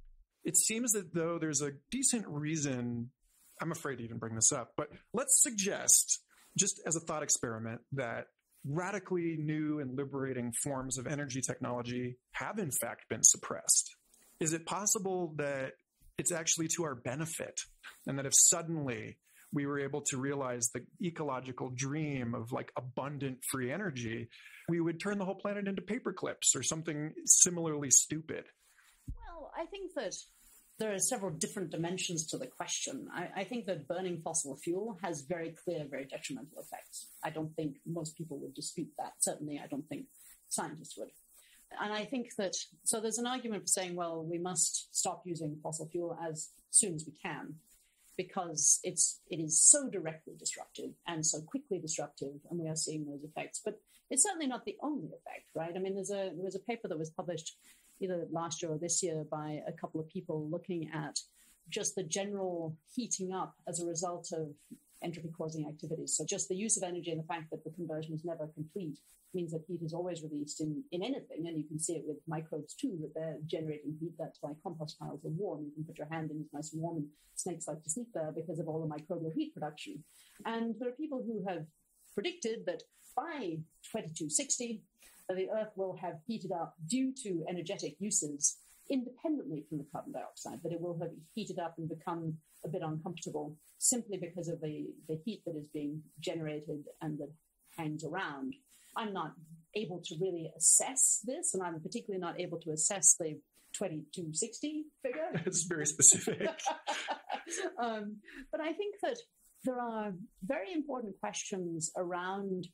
It seems that though there's a decent reason, I'm afraid to even bring this up, but let's suggest, just as a thought experiment, that radically new and liberating forms of energy technology have in fact been suppressed. Is it possible that it's actually to our benefit, and that if suddenly we were able to realize the ecological dream of like abundant free energy, we would turn the whole planet into paper clips or something similarly stupid? Well, I think that there are several different dimensions to the question. I, I think that burning fossil fuel has very clear, very detrimental effects. I don't think most people would dispute that. Certainly, I don't think scientists would. And I think that, so there's an argument for saying, well, we must stop using fossil fuel as soon as we can, because it's, it is so directly disruptive and so quickly disruptive, and we are seeing those effects. But it's certainly not the only effect, right? I mean, there's a, there was a paper that was published either last year or this year by a couple of people looking at just the general heating up as a result of entropy-causing activities. So just the use of energy and the fact that the conversion is never complete means that heat is always released in, in anything, and you can see it with microbes too, that they're generating heat. That's why compost piles are warm. You can put your hand in, it's nice and warm, and snakes like to sleep there because of all the microbial heat production. And there are people who have predicted that by twenty-two sixty, the Earth will have heated up due to energetic uses independently from the carbon dioxide, that it will have heated up and become a bit uncomfortable simply because of the, the heat that is being generated and that hangs around. I'm not able to really assess this, and I'm particularly not able to assess the twenty-two sixty figure. It's very specific. um, but I think that there are very important questions around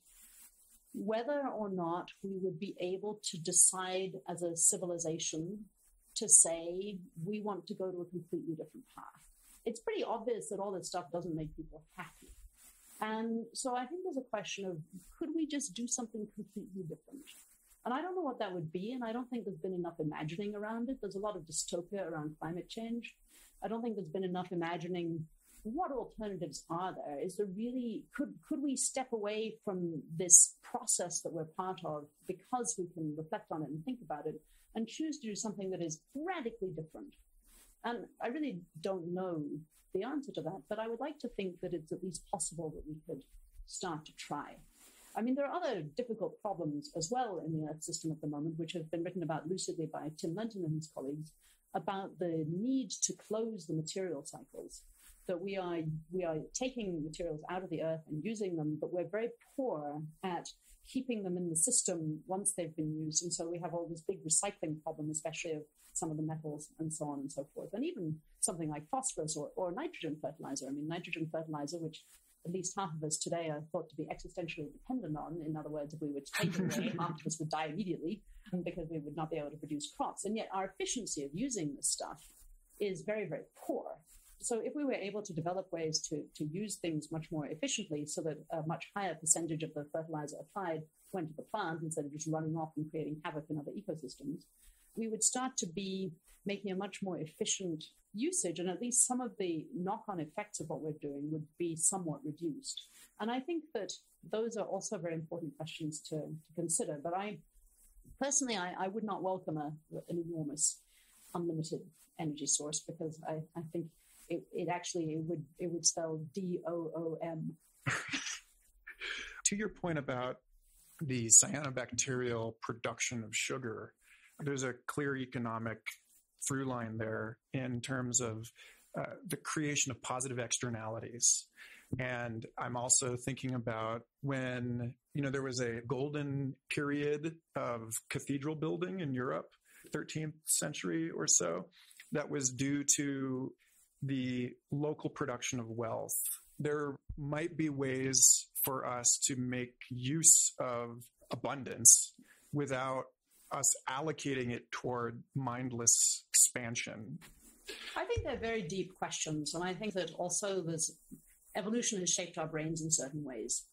whether or not we would be able to decide as a civilization to say we want to go to a completely different path. It's pretty obvious that all this stuff doesn't make people happy. And so I think there's a question of, could we just do something completely different? And I don't know what that would be, and I don't think there's been enough imagining around it. There's a lot of dystopia around climate change. I don't think there's been enough imagining what alternatives are there. Is there really, could, could we step away from this process that we're part of because we can reflect on it and think about it and choose to do something that is radically different? And I really don't know the answer to that, but I would like to think that it's at least possible that we could start to try. I mean, there are other difficult problems as well in the Earth system at the moment, which have been written about lucidly by Tim Lenton and his colleagues, about the need to close the material cycles, that we are we are taking materials out of the Earth and using them, but we're very poor at keeping them in the system once they've been used. And so we have all this big recycling problem, especially of some of the metals and so on and so forth. And even something like phosphorus or, or nitrogen fertilizer. I mean, nitrogen fertilizer, which at least half of us today are thought to be existentially dependent on. In other words, if we were to take it away, half of us would die immediately because we would not be able to produce crops. And yet our efficiency of using this stuff is very, very poor. So if we were able to develop ways to, to use things much more efficiently so that a much higher percentage of the fertilizer applied went to the plant instead of just running off and creating havoc in other ecosystems, we would start to be making a much more efficient usage, and at least some of the knock-on effects of what we're doing would be somewhat reduced. And I think that those are also very important questions to, to consider. But I personally, I, I would not welcome a, an enormous, unlimited energy source, because I, I think it, it actually it would it would spell D O O M. To your point about the cyanobacterial production of sugar, there's a clear economic through line there in terms of uh, the creation of positive externalities. And I'm also thinking about when, you know, there was a golden period of cathedral building in Europe, thirteenth century or so, that was due to the local production of wealth. There might be ways for us to make use of abundance without us allocating it toward mindless expansion. I think they're very deep questions. And I think that also this evolution has shaped our brains in certain ways.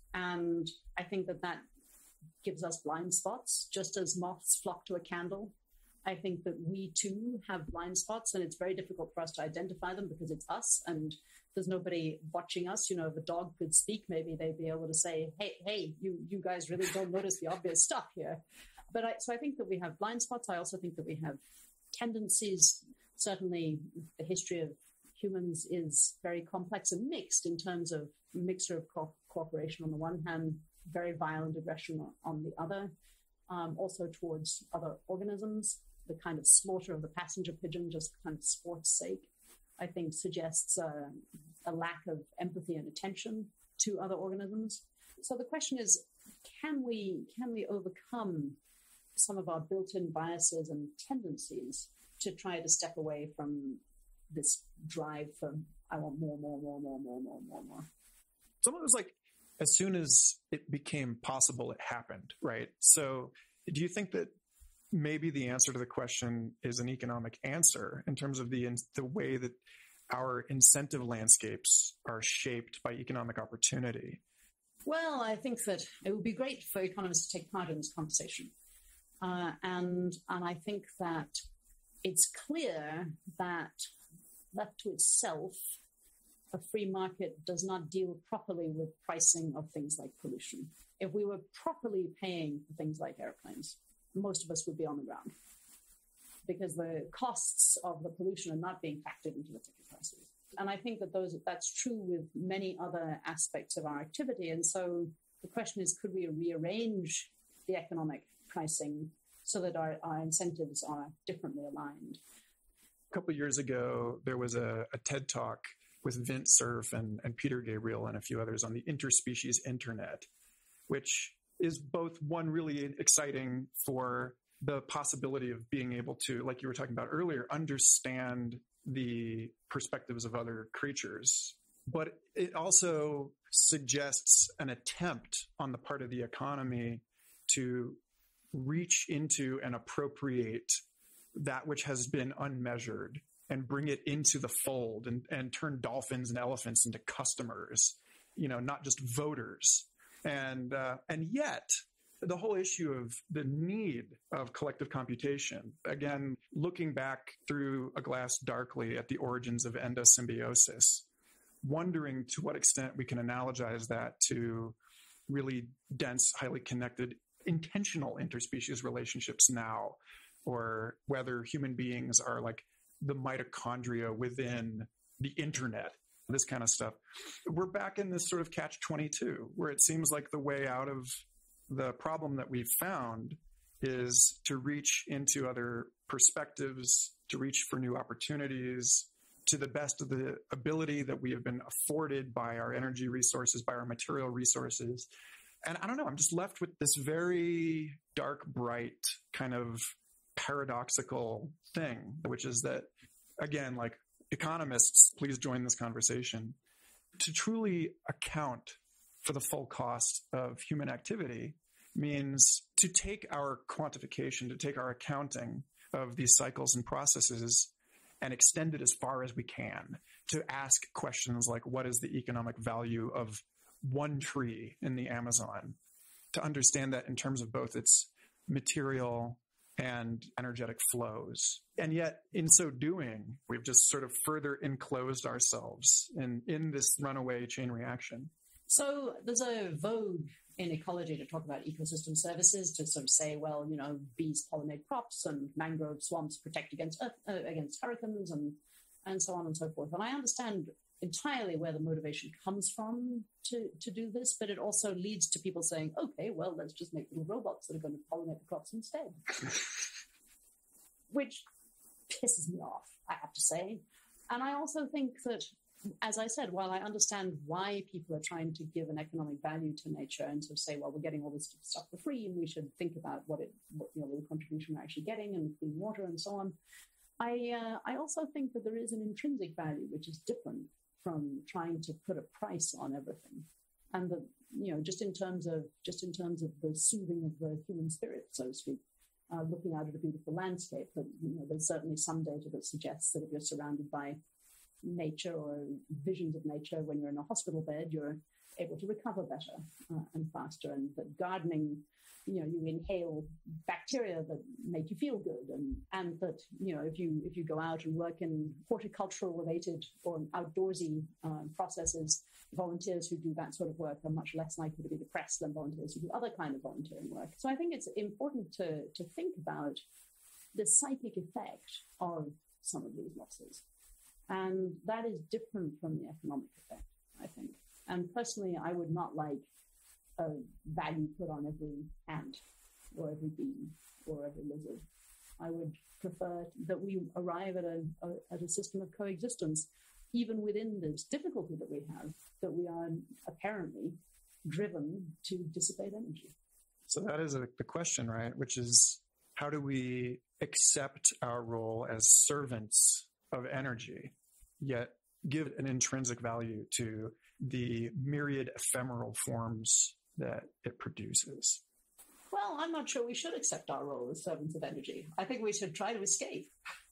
And I think that that gives us blind spots, just as moths flock to a candle. I think that we too have blind spots, and it's very difficult for us to identify them because it's us and there's nobody watching us. You know, if a dog could speak, maybe they'd be able to say, hey, hey, you, you guys really don't notice the obvious stuff here. But I, so I think that we have blind spots. I also think that we have tendencies. Certainly the history of humans is very complex and mixed in terms of mixture of co- cooperation on the one hand, very violent aggression on, on the other, um, also towards other organisms. The kind of slaughter of the passenger pigeon, just kind of sport's sake, I think suggests uh, a lack of empathy and attention to other organisms. So the question is, can we can we overcome some of our built-in biases and tendencies to try to step away from this drive for, I want more, more, more, more, more, more, more, more. Some of it was like, as soon as it became possible, it happened, right? So do you think that maybe the answer to the question is an economic answer in terms of the the way that our incentive landscapes are shaped by economic opportunity? Well, I think that it would be great for economists to take part in this conversation. Uh, and and I think that it's clear that left to itself, a free market does not deal properly with pricing of things like pollution. If we were properly paying for things like airplanes, most of us would be on the ground because the costs of the pollution are not being factored into the ticket prices. And I think that those that's true with many other aspects of our activity. And so the question is, could we rearrange the economic pricing so that our, our incentives are differently aligned? A couple of years ago, there was a, a TED Talk with Vint Cerf and, and Peter Gabriel and a few others on the interspecies internet, which is both one really exciting for the possibility of being able to, like you were talking about earlier, understand the perspectives of other creatures. But it also suggests an attempt on the part of the economy to reach into and appropriate that which has been unmeasured and bring it into the fold and, and turn dolphins and elephants into customers, you know, not just voters. And, uh, and yet the whole issue of the need of collective computation, again, looking back through a glass darkly at the origins of endosymbiosis, wondering to what extent we can analogize that to really dense, highly connected, intentional interspecies relationships now, or whether human beings are like the mitochondria within the internet, this kind of stuff. We're back in this sort of catch twenty-two, where it seems like the way out of the problem that we've found is to reach into other perspectives, to reach for new opportunities, to the best of the ability that we have been afforded by our energy resources, by our material resources. And I don't know, I'm just left with this very dark, bright kind of paradoxical thing, which is that, again, like economists, please join this conversation. To truly account for the full cost of human activity means to take our quantification, to take our accounting of these cycles and processes and extend it as far as we can, to ask questions like, what is the economic value of one tree in the Amazon? To understand that in terms of both its material and energetic flows. And yet, in so doing, we've just sort of further enclosed ourselves in, in this runaway chain reaction. So there's a vogue in ecology to talk about ecosystem services, to sort of say, well, you know, bees pollinate crops and mangrove swamps protect against earth, uh, against hurricanes and, and so on and so forth. And I understand entirely where the motivation comes from to, to do this, but it also leads to people saying, okay, well, let's just make little robots that are going to pollinate the crops instead. Which pisses me off, I have to say. And I also think that, as I said, while I understand why people are trying to give an economic value to nature and sort of say, well, we're getting all this stuff for free and we should think about what it, what, you know, the contribution we're actually getting and clean water and so on. I, uh, I also think that there is an intrinsic value which is different from trying to put a price on everything. And that, you know, just in terms of, just in terms of the soothing of the human spirit, so to speak, uh, looking out at a beautiful landscape, that, you know, there's certainly some data that suggests that if you're surrounded by nature or visions of nature when you're in a hospital bed, you're able to recover better uh, and faster. And that gardening, you know, you inhale bacteria that make you feel good, and and that, you know, if you if you go out and work in horticultural related or outdoorsy uh, processes, volunteers who do that sort of work are much less likely to be depressed than volunteers who do other kind of volunteering work. So I think it's important to to think about the psychic effect of some of these losses, and that is different from the economic effect, I think. And personally, I would not like a value put on every ant or every bee or every lizard. I would prefer that we arrive at a, a at a system of coexistence, even within this difficulty that we have, that we are apparently driven to dissipate energy. So that is a, the question, right? Which is, how do we accept our role as servants of energy, yet give an intrinsic value to the myriad ephemeral forms that it produces? Well, I'm not sure we should accept our role as servants of energy. I think we should try to escape.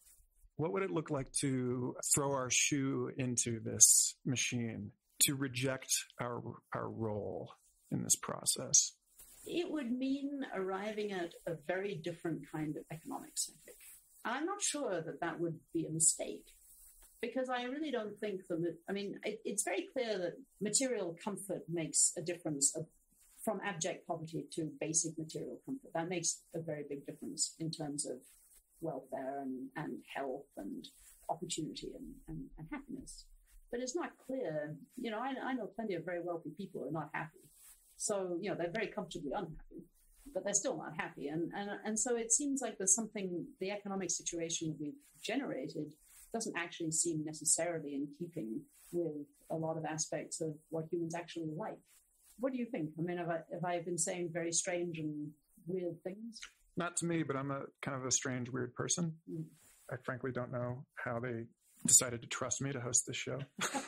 What would it look like to throw our shoe into this machine, to reject our our role in this process? It would mean arriving at a very different kind of economics, I think. I'm not sure that that would be a mistake, because I really don't think that, I mean, it, it's very clear that material comfort makes a difference of, from abject poverty to basic material comfort. That makes a very big difference in terms of welfare and, and health and opportunity and, and, and happiness. But it's not clear, you know, I, I know plenty of very wealthy people who are not happy. So, you know, they're very comfortably unhappy, but they're still not happy. And, and, and so it seems like there's something, the economic situation that we've generated doesn't actually seem necessarily in keeping with a lot of aspects of what humans actually like. What do you think? I mean, have I, have I been saying very strange and weird things? Not to me, but I'm a kind of a strange, weird person. Mm. I frankly don't know how they decided to trust me to host this show.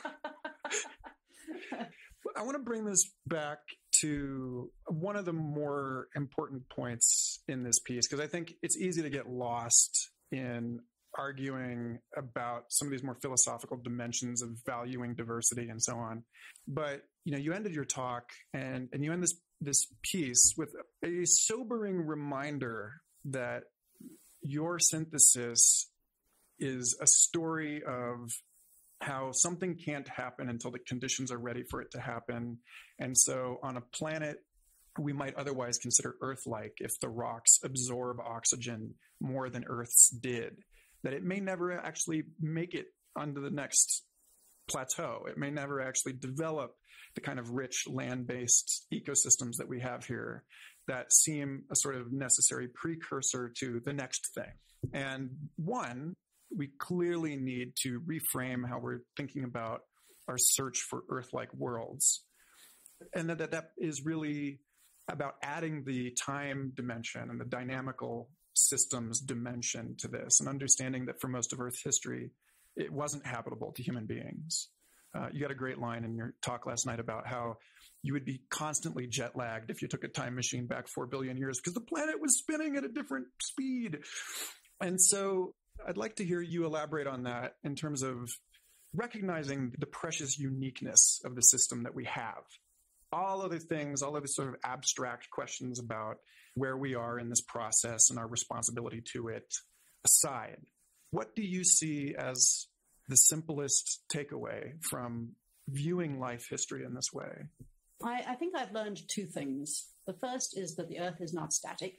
I want to bring this back to one of the more important points in this piece, because I think it's easy to get lost in arguing about some of these more philosophical dimensions of valuing diversity and so on. But, you know, you ended your talk and, and you end this, this piece with a sobering reminder that your synthesis is a story of how something can't happen until the conditions are ready for it to happen. And so on a planet we might otherwise consider Earth-like, if the rocks absorb oxygen more than Earth's did, that it may never actually make it onto the next plateau. It may never actually develop the kind of rich land-based ecosystems that we have here that seem a sort of necessary precursor to the next thing. And one, we clearly need to reframe how we're thinking about our search for Earth-like worlds. And that, that that is really about adding the time dimension and the dynamical systems dimension to this, and understanding that for most of Earth's history, it wasn't habitable to human beings. Uh, you got a great line in your talk last night about how you would be constantly jet lagged if you took a time machine back four billion years because the planet was spinning at a different speed. And so I'd like to hear you elaborate on that in terms of recognizing the precious uniqueness of the system that we have. All other things, all other sort of abstract questions about where we are in this process and our responsibility to it aside, what do you see as the simplest takeaway from viewing life history in this way? I, I think I've learned two things. The first is that the Earth is not static.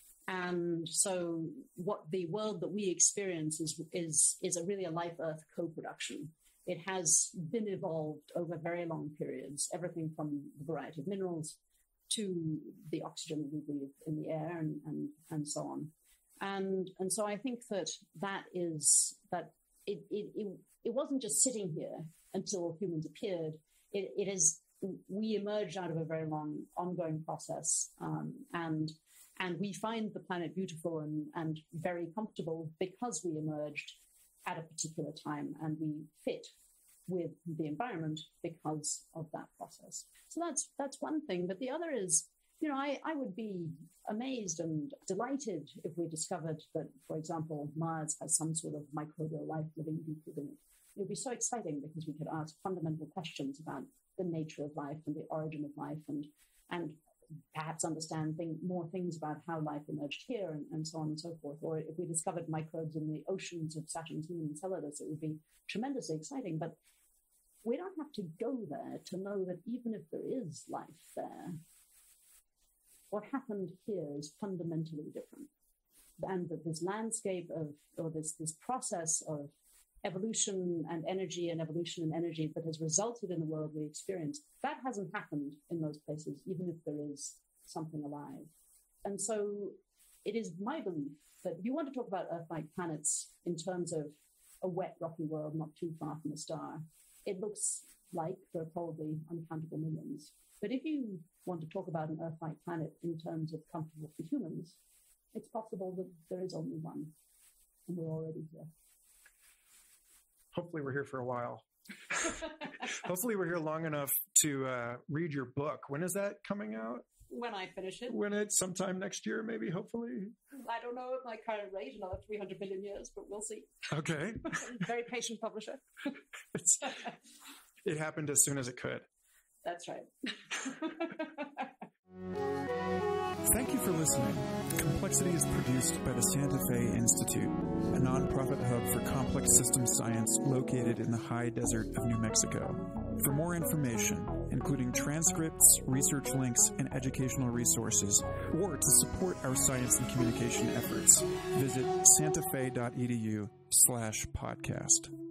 And so what the world that we experience is, is, is a really a life-Earth co-production. It has been evolved over very long periods, everything from the variety of minerals to the oxygen we breathe in the air and, and, and so on. And, and so I think that that is, that it, it, it, it wasn't just sitting here until humans appeared. It, it is, we emerged out of a very long ongoing process. Um, and, and we find the planet beautiful and, and very comfortable because we emerged at a particular time, and we fit with the environment because of that process. So that's that's one thing. But the other is, you know, I, I would be amazed and delighted if we discovered that, for example, Mars has some sort of microbial life living deep within it. It would be so exciting because we could ask fundamental questions about the nature of life and the origin of life, and and perhaps understand thing, more things about how life emerged here and, and so on and so forth. Or if we discovered microbes in the oceans of Saturn's moon Enceladus, it would be tremendously exciting. But we don't have to go there to know that even if there is life there, what happened here is fundamentally different. And that this landscape of, or this, this process of evolution and energy and evolution and energy that has resulted in the world we experience, that hasn't happened in those places, even if there is something alive. And so it is my belief that if you want to talk about Earth-like planets in terms of a wet, rocky world not too far from a star, it looks like there are probably uncountable millions. But if you want to talk about an Earth-like planet in terms of comfortable for humans, it's possible that there is only one, and we're already here. Hopefully we're here for a while. Hopefully we're here long enough to uh, read your book. When is that coming out? When I finish it. When it's sometime next year, maybe, hopefully? I don't know at my current rate, another three hundred million years, but we'll see. Okay. Very patient publisher. It's, it happened as soon as it could. That's right. Thank you for listening. Complexity is produced by the Santa Fe Institute, a nonprofit hub for complex systems science located in the high desert of New Mexico. For more information, including transcripts, research links, and educational resources, or to support our science and communication efforts, visit santafe.edu slash podcast.